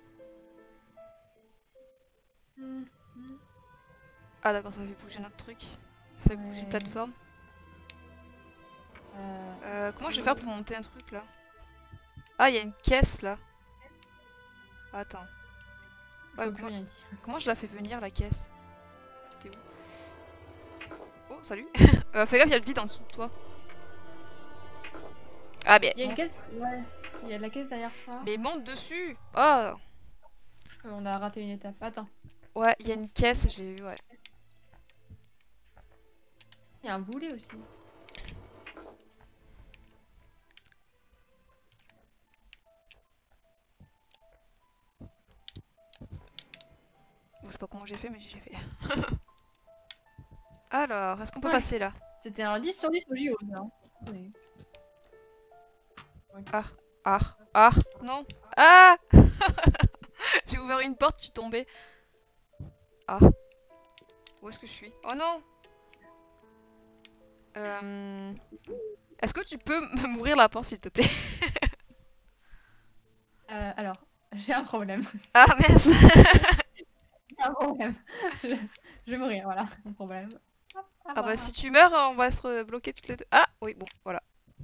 Hum, hum. Ah d'accord, ça fait bouger notre truc. Ça fait bouger une Ouais. plateforme. Euh... Euh, comment je vais faire pour monter un truc là? Ah, il y a une caisse là. Attends. Je Ouais, vois plus comment... rien ici. comment je la fais venir la caisse? T'es où? Oh, salut. euh, fais gaffe, il y a le vide en dessous de toi. Ah, mais, Il y a une mon- caisse, ouais. Il y a de la caisse derrière toi. mais monte dessus. Oh. On a raté une étape. Attends. Ouais, il y a une caisse, je l'ai vu, ouais. Il y a un boulet aussi. Bon, je sais pas comment j'ai fait, mais j'ai fait. Alors, est-ce qu'on peut Ouais. passer là? C'était un dix sur dix au J O, ça. Hein. Oui. Ouais. Ah, ah, ah, non. Ah. J'ai ouvert une porte, je suis tombée. Ah. Où est-ce que je suis? Oh non. Euh... Est-ce que tu peux m'ouvrir la porte, s'il te plaît? Euh, alors, j'ai un problème. Ah, mince. J'ai un problème. Je, je vais mourir, voilà. Mon problème. Hop, au Ah bah revoir. si tu meurs, on va être bloqués toutes les deux. Ah, oui, bon, voilà.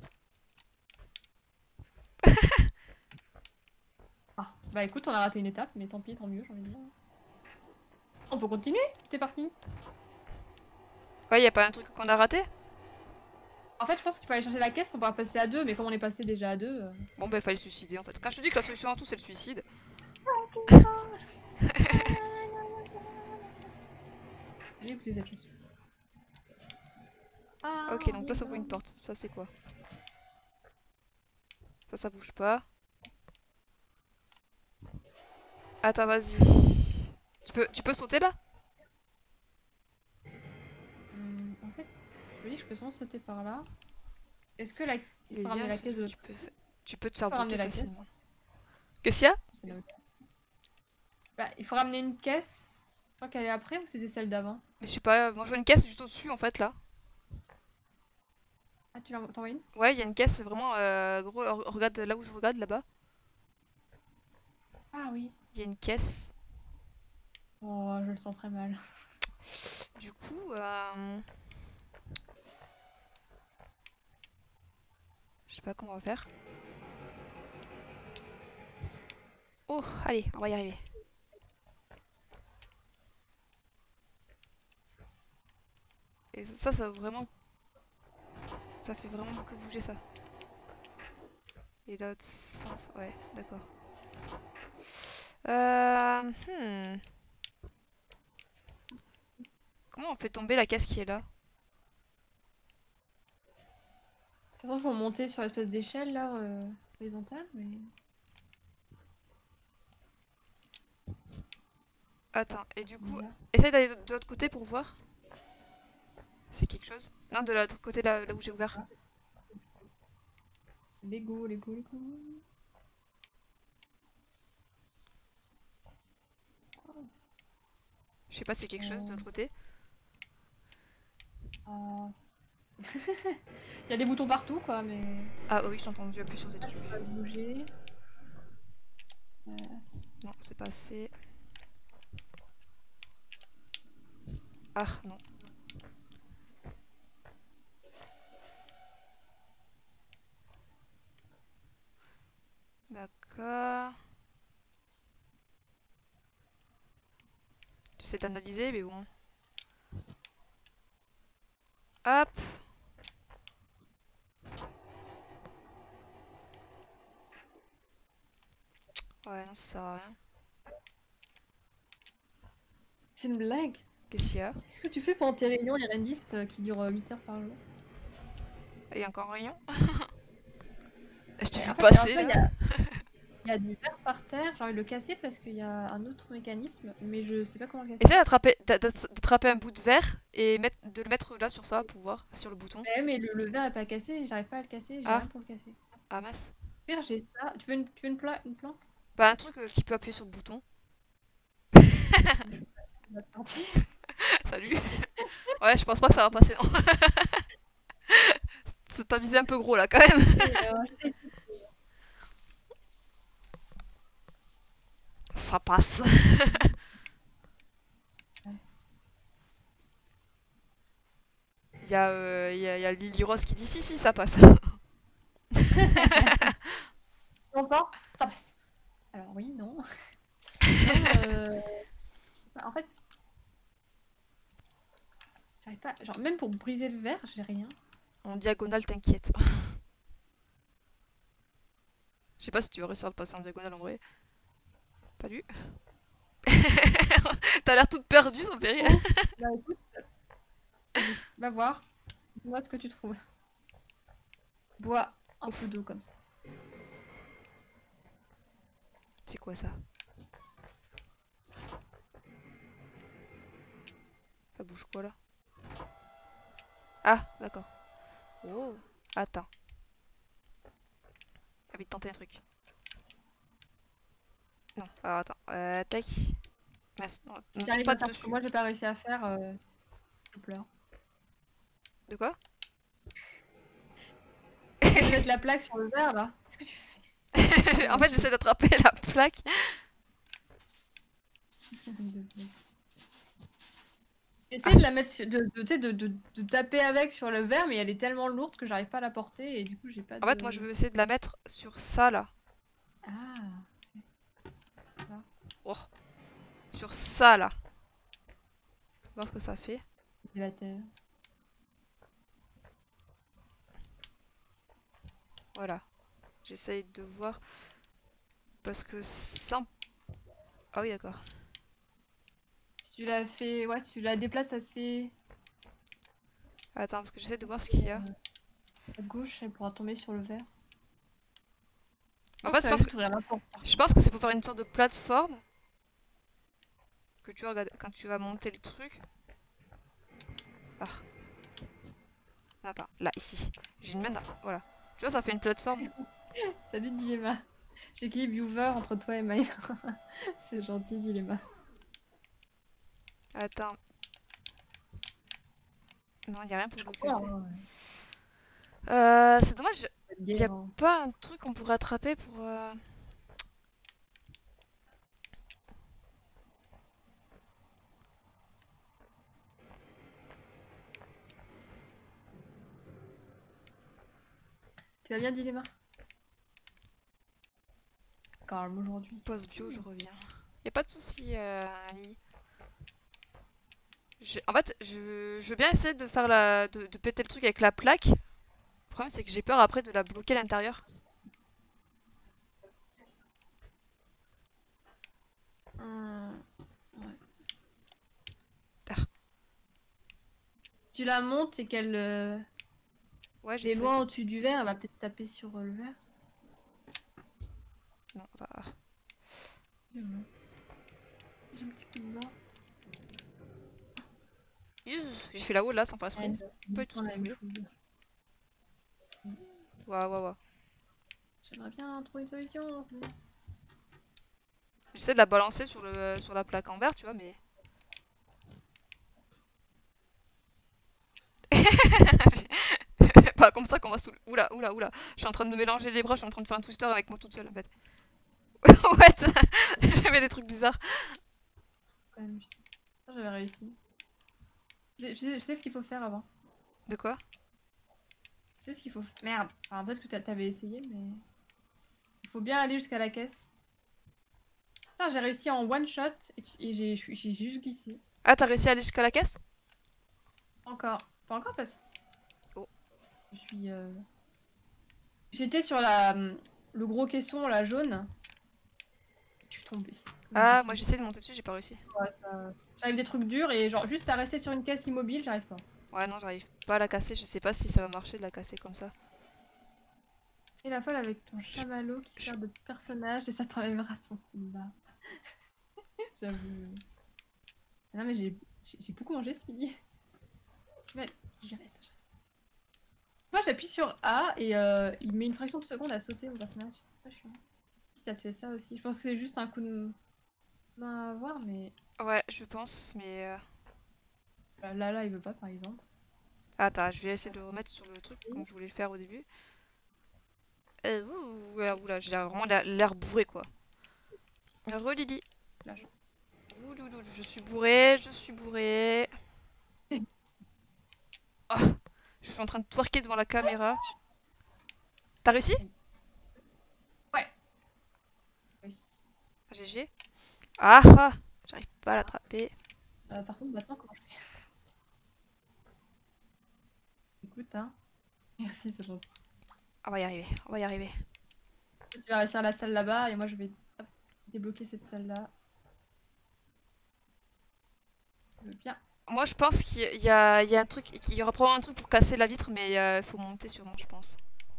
Ah, bah écoute, on a raté une étape, mais tant pis, tant mieux, j'ai envie de dire. On peut continuer? T'es parti? Ouais, y a pas un truc qu'on a raté? En fait, je pense qu'il faut aller chercher la caisse pour pouvoir passer à deux, mais comme on est passé déjà à deux. Euh... Bon bah fallait se suicider en fait. Quand je te dis que la solution à tout c'est le suicide. J'ai écouté cette chanson. Ah, Ok, on donc y là ça ouvre va. une porte. Ça c'est quoi? Ça, ça bouge pas. Attends, vas-y. Tu peux, tu peux sauter là? Hum, en fait, je me dis que je peux sans sauter par là. Est-ce que la... il Il est faut bien ramener la ce caisse jeu, de... tu peux, fa- tu peux te Il faire faut ramener bloquer la caisse. facilement. Qu'est-ce qu'il y a? C'est là où- Bah, il faut ramener une caisse. Je crois qu'elle est après ou c'était celle d'avant? Mais je sais pas, moi je vois une caisse juste au-dessus en fait là. Ah, tu l'as t'en vois une? Ouais, il y a une caisse vraiment euh, gros. re- Regarde là où je regarde là-bas. Ah oui. Il y a une caisse. Oh, je le sens très mal. Du coup, euh... je sais pas comment on va faire. Oh, allez, on va y arriver. Et ça, ça vraiment... Ça fait vraiment que bouger ça. Et l'autre sens, ouais, d'accord. Euh, hmm. Comment on fait tomber la caisse qui est là? De toute façon, faut monter sur l'espèce d'échelle là, euh, horizontale, mais. Attends, et du coup, Bizarre. essaye d'aller de de l'autre côté pour voir. C'est quelque chose? Non, de l'autre côté là, là où j'ai ouvert. Ah, Lego, Lego, Lego. Je sais pas si c'est quelque chose de Euh, l'autre côté. ah. Il y a des boutons partout, quoi, mais. Ah oui, je t'ai entendu appuyer sur des Là, trucs. je peux pas bouger. Euh, Non, c'est pas assez. Ah non. D'accord. J'essaie d'analyser, mais bon. Hop. Ouais, non, ça sert à rien. C'est une blague. Qu'est-ce qu'il y a? Qu'est-ce que tu fais pendant tes réunions R N dix euh, qui durent huit heures par jour? Il y a encore un rayon? Je t'ai Ouais, vu en fait, en passer fait, il là. y a, il y a du verre par terre. J'ai envie de le casser parce qu'il y a un autre mécanisme, mais je sais pas comment le casser. Essaye d'attraper d'a- d'a- d'attraper un bout de verre et mettre, de le mettre là sur ça pour voir, sur le bouton. Ouais, mais le, le verre est pas cassé, j'arrive pas à le casser, j'ai Ah, rien pour le casser. ah mince. Pire, j'ai ça. Tu veux une, tu veux une, pla- une planque? Bah un truc euh, qui peut appuyer sur le bouton. Je vais pas te mentir. Salut. Ouais, je pense pas que ça va passer, non. T'as visé un peu gros là quand même. Et, euh, je sais- Ça passe. Il y a, euh, y a, y a Lily Rose qui dit si si ça passe. Encore, ça passe. Alors oui, non. Non, euh, je sais pas, en fait, j'arrive pas. Genre, même pour briser le verre, j'ai rien. En diagonale, t'inquiète. Je sais pas si tu vas réussir à le passer en diagonale en vrai. Salut. T'as l'air toute perdue, ça me fait rire. Oh, bah écoute, vas-y, va voir. Dis-moi ce que tu trouves. Bois un Ouf, peu d'eau comme ça. c'est quoi ça? Ça bouge quoi là? Ah, d'accord. Oh, attends. J'ai envie de tenter un truc. Non, alors attends. Euh, tac. Mince, non, non, tombe J'arrive pas à faire ce que dessus. moi j'ai pas réussi à faire. Euh, je pleure. De quoi? J'essaie de mettre la plaque sur le verre là. Qu'est-ce que tu fais? En fait, j'essaie d'attraper la plaque. J'essaie de la mettre, sur- de, de, tu sais, de, de, de taper avec sur le verre, mais elle est tellement lourde que j'arrive pas à la porter et du coup j'ai pas En fait, moi, je de. veux essayer de la mettre sur ça là. Ah, ça, Oh, sur ça là. Voir ce que ça fait. c'est la terre. Voilà. J'essaye de voir. Parce que sans. Ah oui, d'accord. Si tu la fais, ouais, si tu la déplaces assez Attends, parce que j'essaie de voir ce qu'il y a. à gauche, elle pourra tomber sur le verre. En Non, fait, je ça va pense que, juste ouvrir la porte. par je contre. pense que c'est pour faire une sorte de plateforme. Que tu regardes quand tu vas monter le truc. Ah. Attends, là, ici. J'ai une main là. Voilà. Tu vois, ça fait une plateforme. Salut Dilemma. J'ai qui viewer entre toi et Maya. C'est gentil Dilemma. Attends. Non, y a rien pour Je le comprends. casser. Hein, Euh, c'est dommage. ouais. Y a Hein. pas un truc qu'on pourrait attraper pour. euh, Tu vas bien Dilemma? Calme aujourd'hui. Post-bio, je reviens. Y a pas de souci, euh, Ali. Je- En fait, je... je veux bien essayer de faire la, de... de péter le truc avec la plaque. Le problème, c'est que j'ai peur après de la bloquer à l'intérieur. tu la montes et qu'elle euh, Ouais, est j'essaie. loin au-dessus du verre, elle va peut-être taper sur euh, le verre. Non, bah... J'ai un j'ai un petit coup de barre. Youh, j'ai fait là-haut là sans faire exprès. Ouais, C'est pas du tout ce la que je même voulais. chose. Waouh, waouh, waouh. J'aimerais bien trouver une solution. c'est- J'essaie de la balancer sur, le, sur la plaque en verre, tu vois, mais... Pas comme ça qu'on va sous... Oula, oula, oula. Je suis en train de me mélanger les bras, je suis en train de faire un twister avec moi toute seule en fait. What? J'avais des trucs bizarres. Quand même, ça, j'avais réussi. Je sais, je sais- je sais ce qu'il faut faire avant. De quoi? Je sais ce qu'il faut faire. Merde. Enfin, peut-être que t'a- t'avais essayé, mais... Il faut bien aller jusqu'à la caisse. Putain, j'ai réussi en one shot et, tu- et j'ai je suis- j'ai juste glissé. Ah, t'as réussi à aller jusqu'à la caisse? Encore. Pas encore parce que... Oh. Je suis... euh, J'étais sur la... le gros caisson, la jaune. Je suis tombée. Ah, moi j'essaie de monter dessus, j'ai pas réussi. Ouais, ça... J'arrive des trucs durs et genre juste à rester sur une caisse immobile, j'arrive pas. Ouais, non, j'arrive pas à la casser, je sais pas si ça va marcher de la casser comme ça. Et la folle avec ton chamallow qui je- sert de personnage et ça t'enlèvera ton combat. J'avoue. Non mais j'ai j'ai beaucoup mangé ce midi. Mais j'y reste. Moi j'appuie sur A et euh, il met une fraction de seconde à sauter au personnage. C'est pas chiant. Si ça te fait ça aussi. Je pense que c'est juste un coup de main à avoir mais Ouais, je pense, mais... euh, là là, là il veut pas par exemple. Attends, je vais essayer de le remettre sur le truc comme je voulais le faire au début. Euh, ouh, oula, oula, j'ai vraiment l'air l'air bourré quoi. Re-Lily. Là, je... Ouloulou, je suis bourré, je suis bourré. Oh, je suis en train de twerker devant la caméra. T'as réussi? Ouais. Oui. G G. Ah ah, j'arrive pas à l'attraper. Euh, par contre maintenant comment je fais? Écoute hein. Merci c'est gentil. On va y arriver, on va y arriver. Tu vas réussir la salle là-bas et moi je vais hop, débloquer cette salle là. Je veux bien. Moi je pense qu'il y a, il y a un truc, il y aura probablement un truc pour casser la vitre, mais il euh, faut monter sûrement, je pense.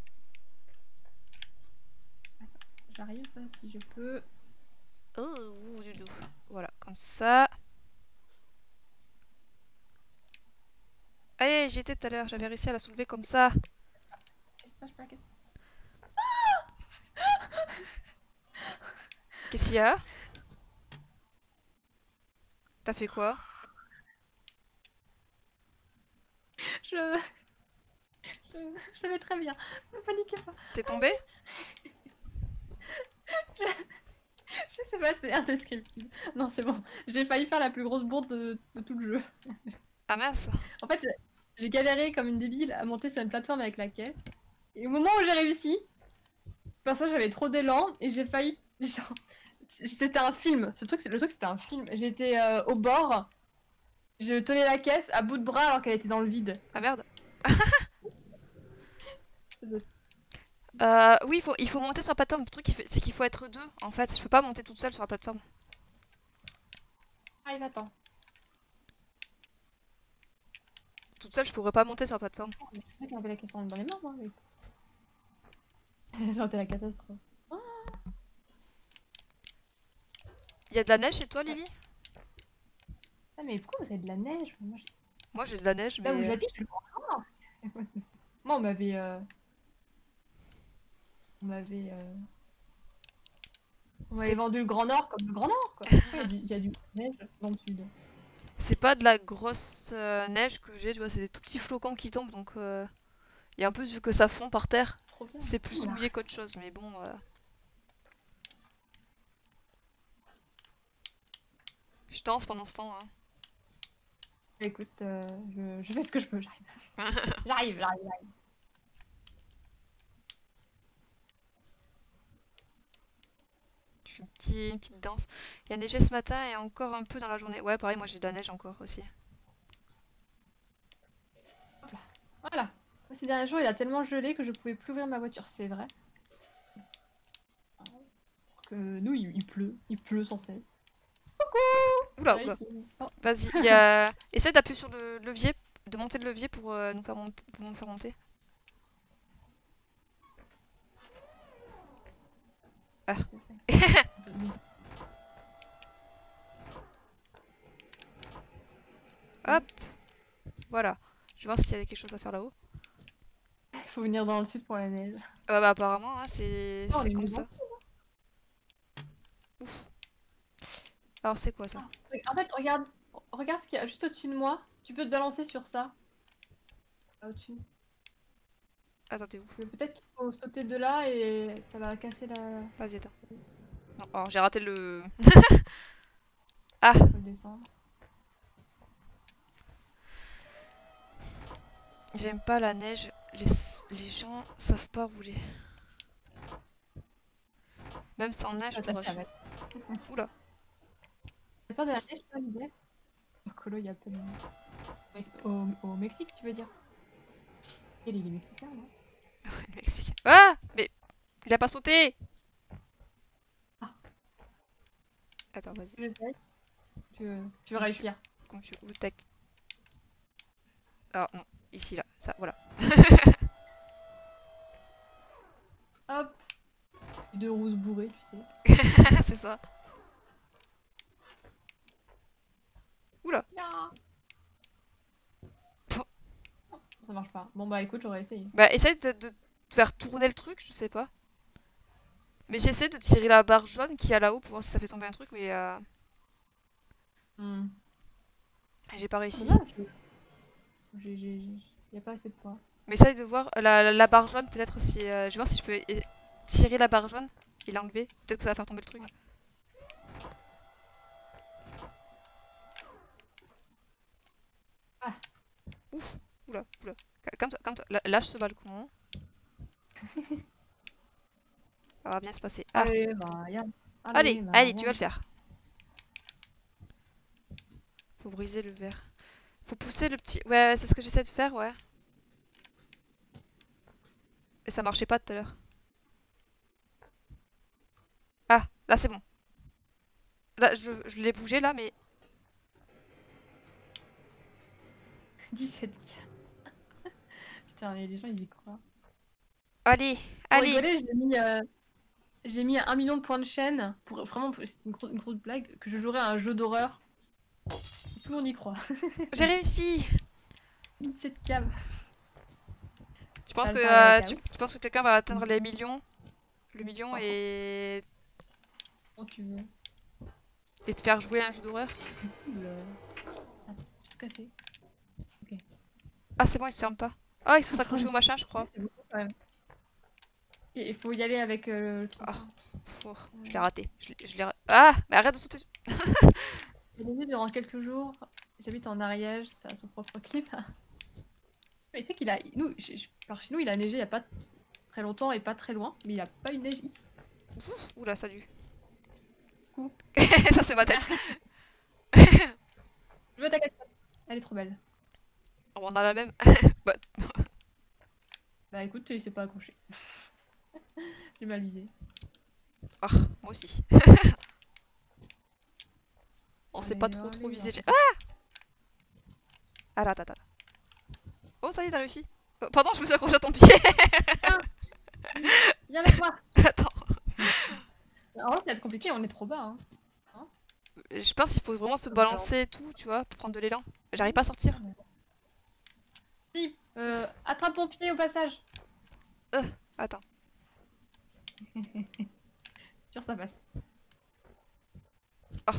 J'arrive si je peux. Oh, ouh, doudou. Voilà, comme ça. Allez, j'y étais tout à l'heure, j'avais réussi à la soulever comme ça. Qu'est-ce que je fais? Qu'est-ce qu'il y a? T'as fait quoi? Je... je... je vais très bien. Ne paniquez pas. T'es tombé? je... je sais pas, c'est indescriptible. Non, c'est bon. J'ai failli faire la plus grosse bourde de, de tout le jeu. Ah mince. En fait, j'ai galéré comme une débile à monter sur une plateforme avec la caisse. Et au moment où j'ai réussi, parce que j'avais trop d'élan et j'ai failli... Genre... C'était un film. Ce truc, le truc, c'était un film. J'étais euh, au bord. Je tenais la caisse à bout de bras alors qu'elle était dans le vide. Ah merde. euh, oui, il faut, il faut monter sur la plateforme. Le truc, c'est qu'il faut être deux. En fait, je peux pas monter toute seule sur la plateforme. Arrive, attends. Toute seule, je pourrais pas monter sur la plateforme. Je sais qu'on avait la caisse dans les mains, moi. Mais... J'aurais la catastrophe. Oh Il y a de la neige chez toi, Lily? ah, mais pourquoi vous avez de la neige? Moi, Moi, j'ai de la neige, mais... là où j'habite, je le vois. Moi, on m'avait... Euh... On m'avait... Euh... On m'avait vendu le Grand Nord comme le Grand Nord, quoi. Il y a du neige dans le sud. C'est pas de la grosse euh, neige que j'ai, tu vois, c'est des tout petits flocons qui tombent, donc... Euh... Et en plus, vu que ça fond par terre, c'est plus Oula. mouillé qu'autre chose, mais bon... Euh... Je danse pendant ce temps, hein. Écoute, euh, je... je fais ce que je peux, j'arrive. J'arrive, j'arrive, j'arrive. Je fais une petite, une petite danse. Il y a neigé ce matin et encore un peu dans la journée. Ouais, pareil, moi j'ai de la neige encore aussi. Hop là. Voilà. Ces derniers jours, il a tellement gelé que je pouvais plus ouvrir ma voiture, c'est vrai. Alors que nous, il, il pleut. Il pleut sans cesse. Coucou. Oula, oula. Vas-y, il y a... essaie d'appuyer sur le levier de monter le levier pour euh, nous faire monter, pour nous faire monter. Ah. Hop. Voilà. Je vais voir s'il y a quelque chose à faire là-haut. Il faut venir dans le sud pour la neige. Euh, bah apparemment, hein, c'est Oh, on est comme mieux ça. dans le Ouf. Alors c'est quoi ça? sud. En fait, regarde, regarde ce qu'il y a juste au-dessus de moi. Tu peux te balancer sur ça. Là, au-dessus. Attends, t'es où? Peut-être qu'il faut sauter de là et ça va casser la... Vas-y, attends. Non, alors j'ai raté le... Ah. Faut le descendre. J'aime pas la neige. Les... Les gens savent pas rouler. Même sans neige, je pourrais... Oula. T'as peur de la neige, toi, l'hiver? Au Colo, il y a pas de neige. Au, au Mexique, tu veux dire? Il est mexicain, non? Le Mexique. Ah! Mais... Il a pas sauté! Ah. Attends, vas-y. Tu veux, tu veux, tu veux réussir. Comme tu veux. Tac. Ah non, ici, là. Ça, voilà. Hop. Deux roues bourrées, tu sais. C'est ça. Oula. Yeah. Pouh. Ça marche pas. Bon bah écoute, j'aurais essayé. Bah essaye de, de faire tourner le truc, je sais pas. Mais j'essaie de tirer la barre jaune qui est là-haut pour voir si ça fait tomber un truc, mais euh... Hmm. j'ai pas réussi. J'ai, j'ai, y a pas assez de poids. Mais essaye de voir la, la, la barre jaune, peut-être si... Euh, je vais voir si je peux tirer la barre jaune et l'enlever. Peut-être que ça va faire tomber le truc. Ah. Ouf, oula, oula. Calme-toi, calme-toi. Lâche ce balcon. Ça va bien se passer. Ah. Allez, bah, y a... Allez, allez, bah, allez tu vas le faire. Faut briser le verre. Faut pousser le petit... Ouais, c'est ce que j'essaie de faire, ouais. Et ça marchait pas tout à l'heure. Ah, là c'est bon. Là, je, je l'ai bougé là, mais... dix-sept Putain, mais les gens ils y croient. Allez, Pour allez. rigoler, j'ai mis, euh, j'ai mis un million de points de chaîne pour vraiment, c'est une, gro une grosse blague, que je jouerais à un jeu d'horreur. Tout le monde y croit. J'ai réussi. dix-sept caves. Tu penses Ça que le parle à la euh, tu, tu penses que quelqu'un va atteindre les millions, le million et Quand tu veux. et te faire jouer à un jeu d'horreur? Le... Ah, j'ai tout cassé. Ok. Ah c'est bon, il se ferme pas. Oh, il faut s'accrocher au machin, je crois. C'est beaucoup quand même. Et il faut y aller avec euh, le truc. Oh, oh, je l'ai raté. Je l'ai- je l'ai ra- Ah, mais arrête de sauter. J'ai vu durant quelques jours. J'habite en Ariège, ça a son propre climat. Mais c'est qu'il a, nous, chez, par chez nous, il a neigé il y a pas très longtemps et pas très loin, mais il a pas eu de neige ici. Oula, salut. Coucou. Ça c'est ma tête. Je veux ta casquette. Elle est trop belle. On a la même. Bah, Bah écoute, il s'est pas accroché. J'ai mal visé. ah, moi aussi. On Allez, sait pas trop allez, trop viser. allez. Ah. Ah là, attends, attends. Oh, ça y est, t'as réussi. Oh, pardon, je me suis accroché à ton pied. Viens avec moi. Attends. En vrai, ça va être compliqué, on est trop bas. Hein. Je pense qu'il faut vraiment se balancer et tout, tu vois, pour prendre de l'élan. J'arrive pas à sortir. Si, euh, attrape mon pied au passage. Euh, attends. Sûr, ça passe. Oh.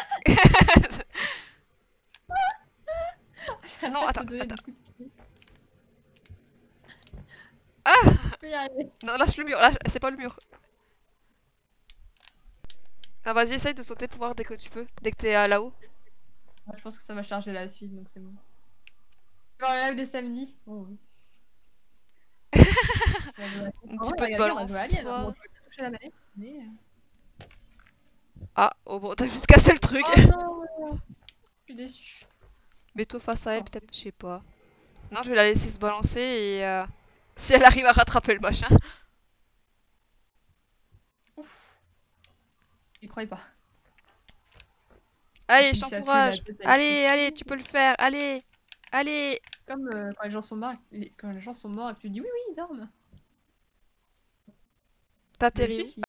Non, attends, attends. Ah! Je peux y arriver. Non, lâche le mur, lâche... c'est pas le mur. Ah, vas-y, essaye de sauter pour voir dès que tu peux, dès que t'es euh, là-haut. Ouais, je pense que ça va charger la suite, donc c'est bon. Je vais en live le samedi. Oh, oui. Un petit peu de balance. La manette, mais... Ah, oh bon, t'as juste cassé le truc. Oh non, je suis déçue. Mets-toi face à elle, peut-être, je sais pas. Non, je vais la laisser se balancer et euh, si elle arrive à rattraper le machin. Ouf. J'y croyais pas. Allez, je t'encourage. Allez, allez, tu peux le faire. Allez, allez. Comme euh, quand les gens sont morts, les- quand les gens sont morts et que tu dis oui, oui, ils dorment. T'atterris où? Réfléchis.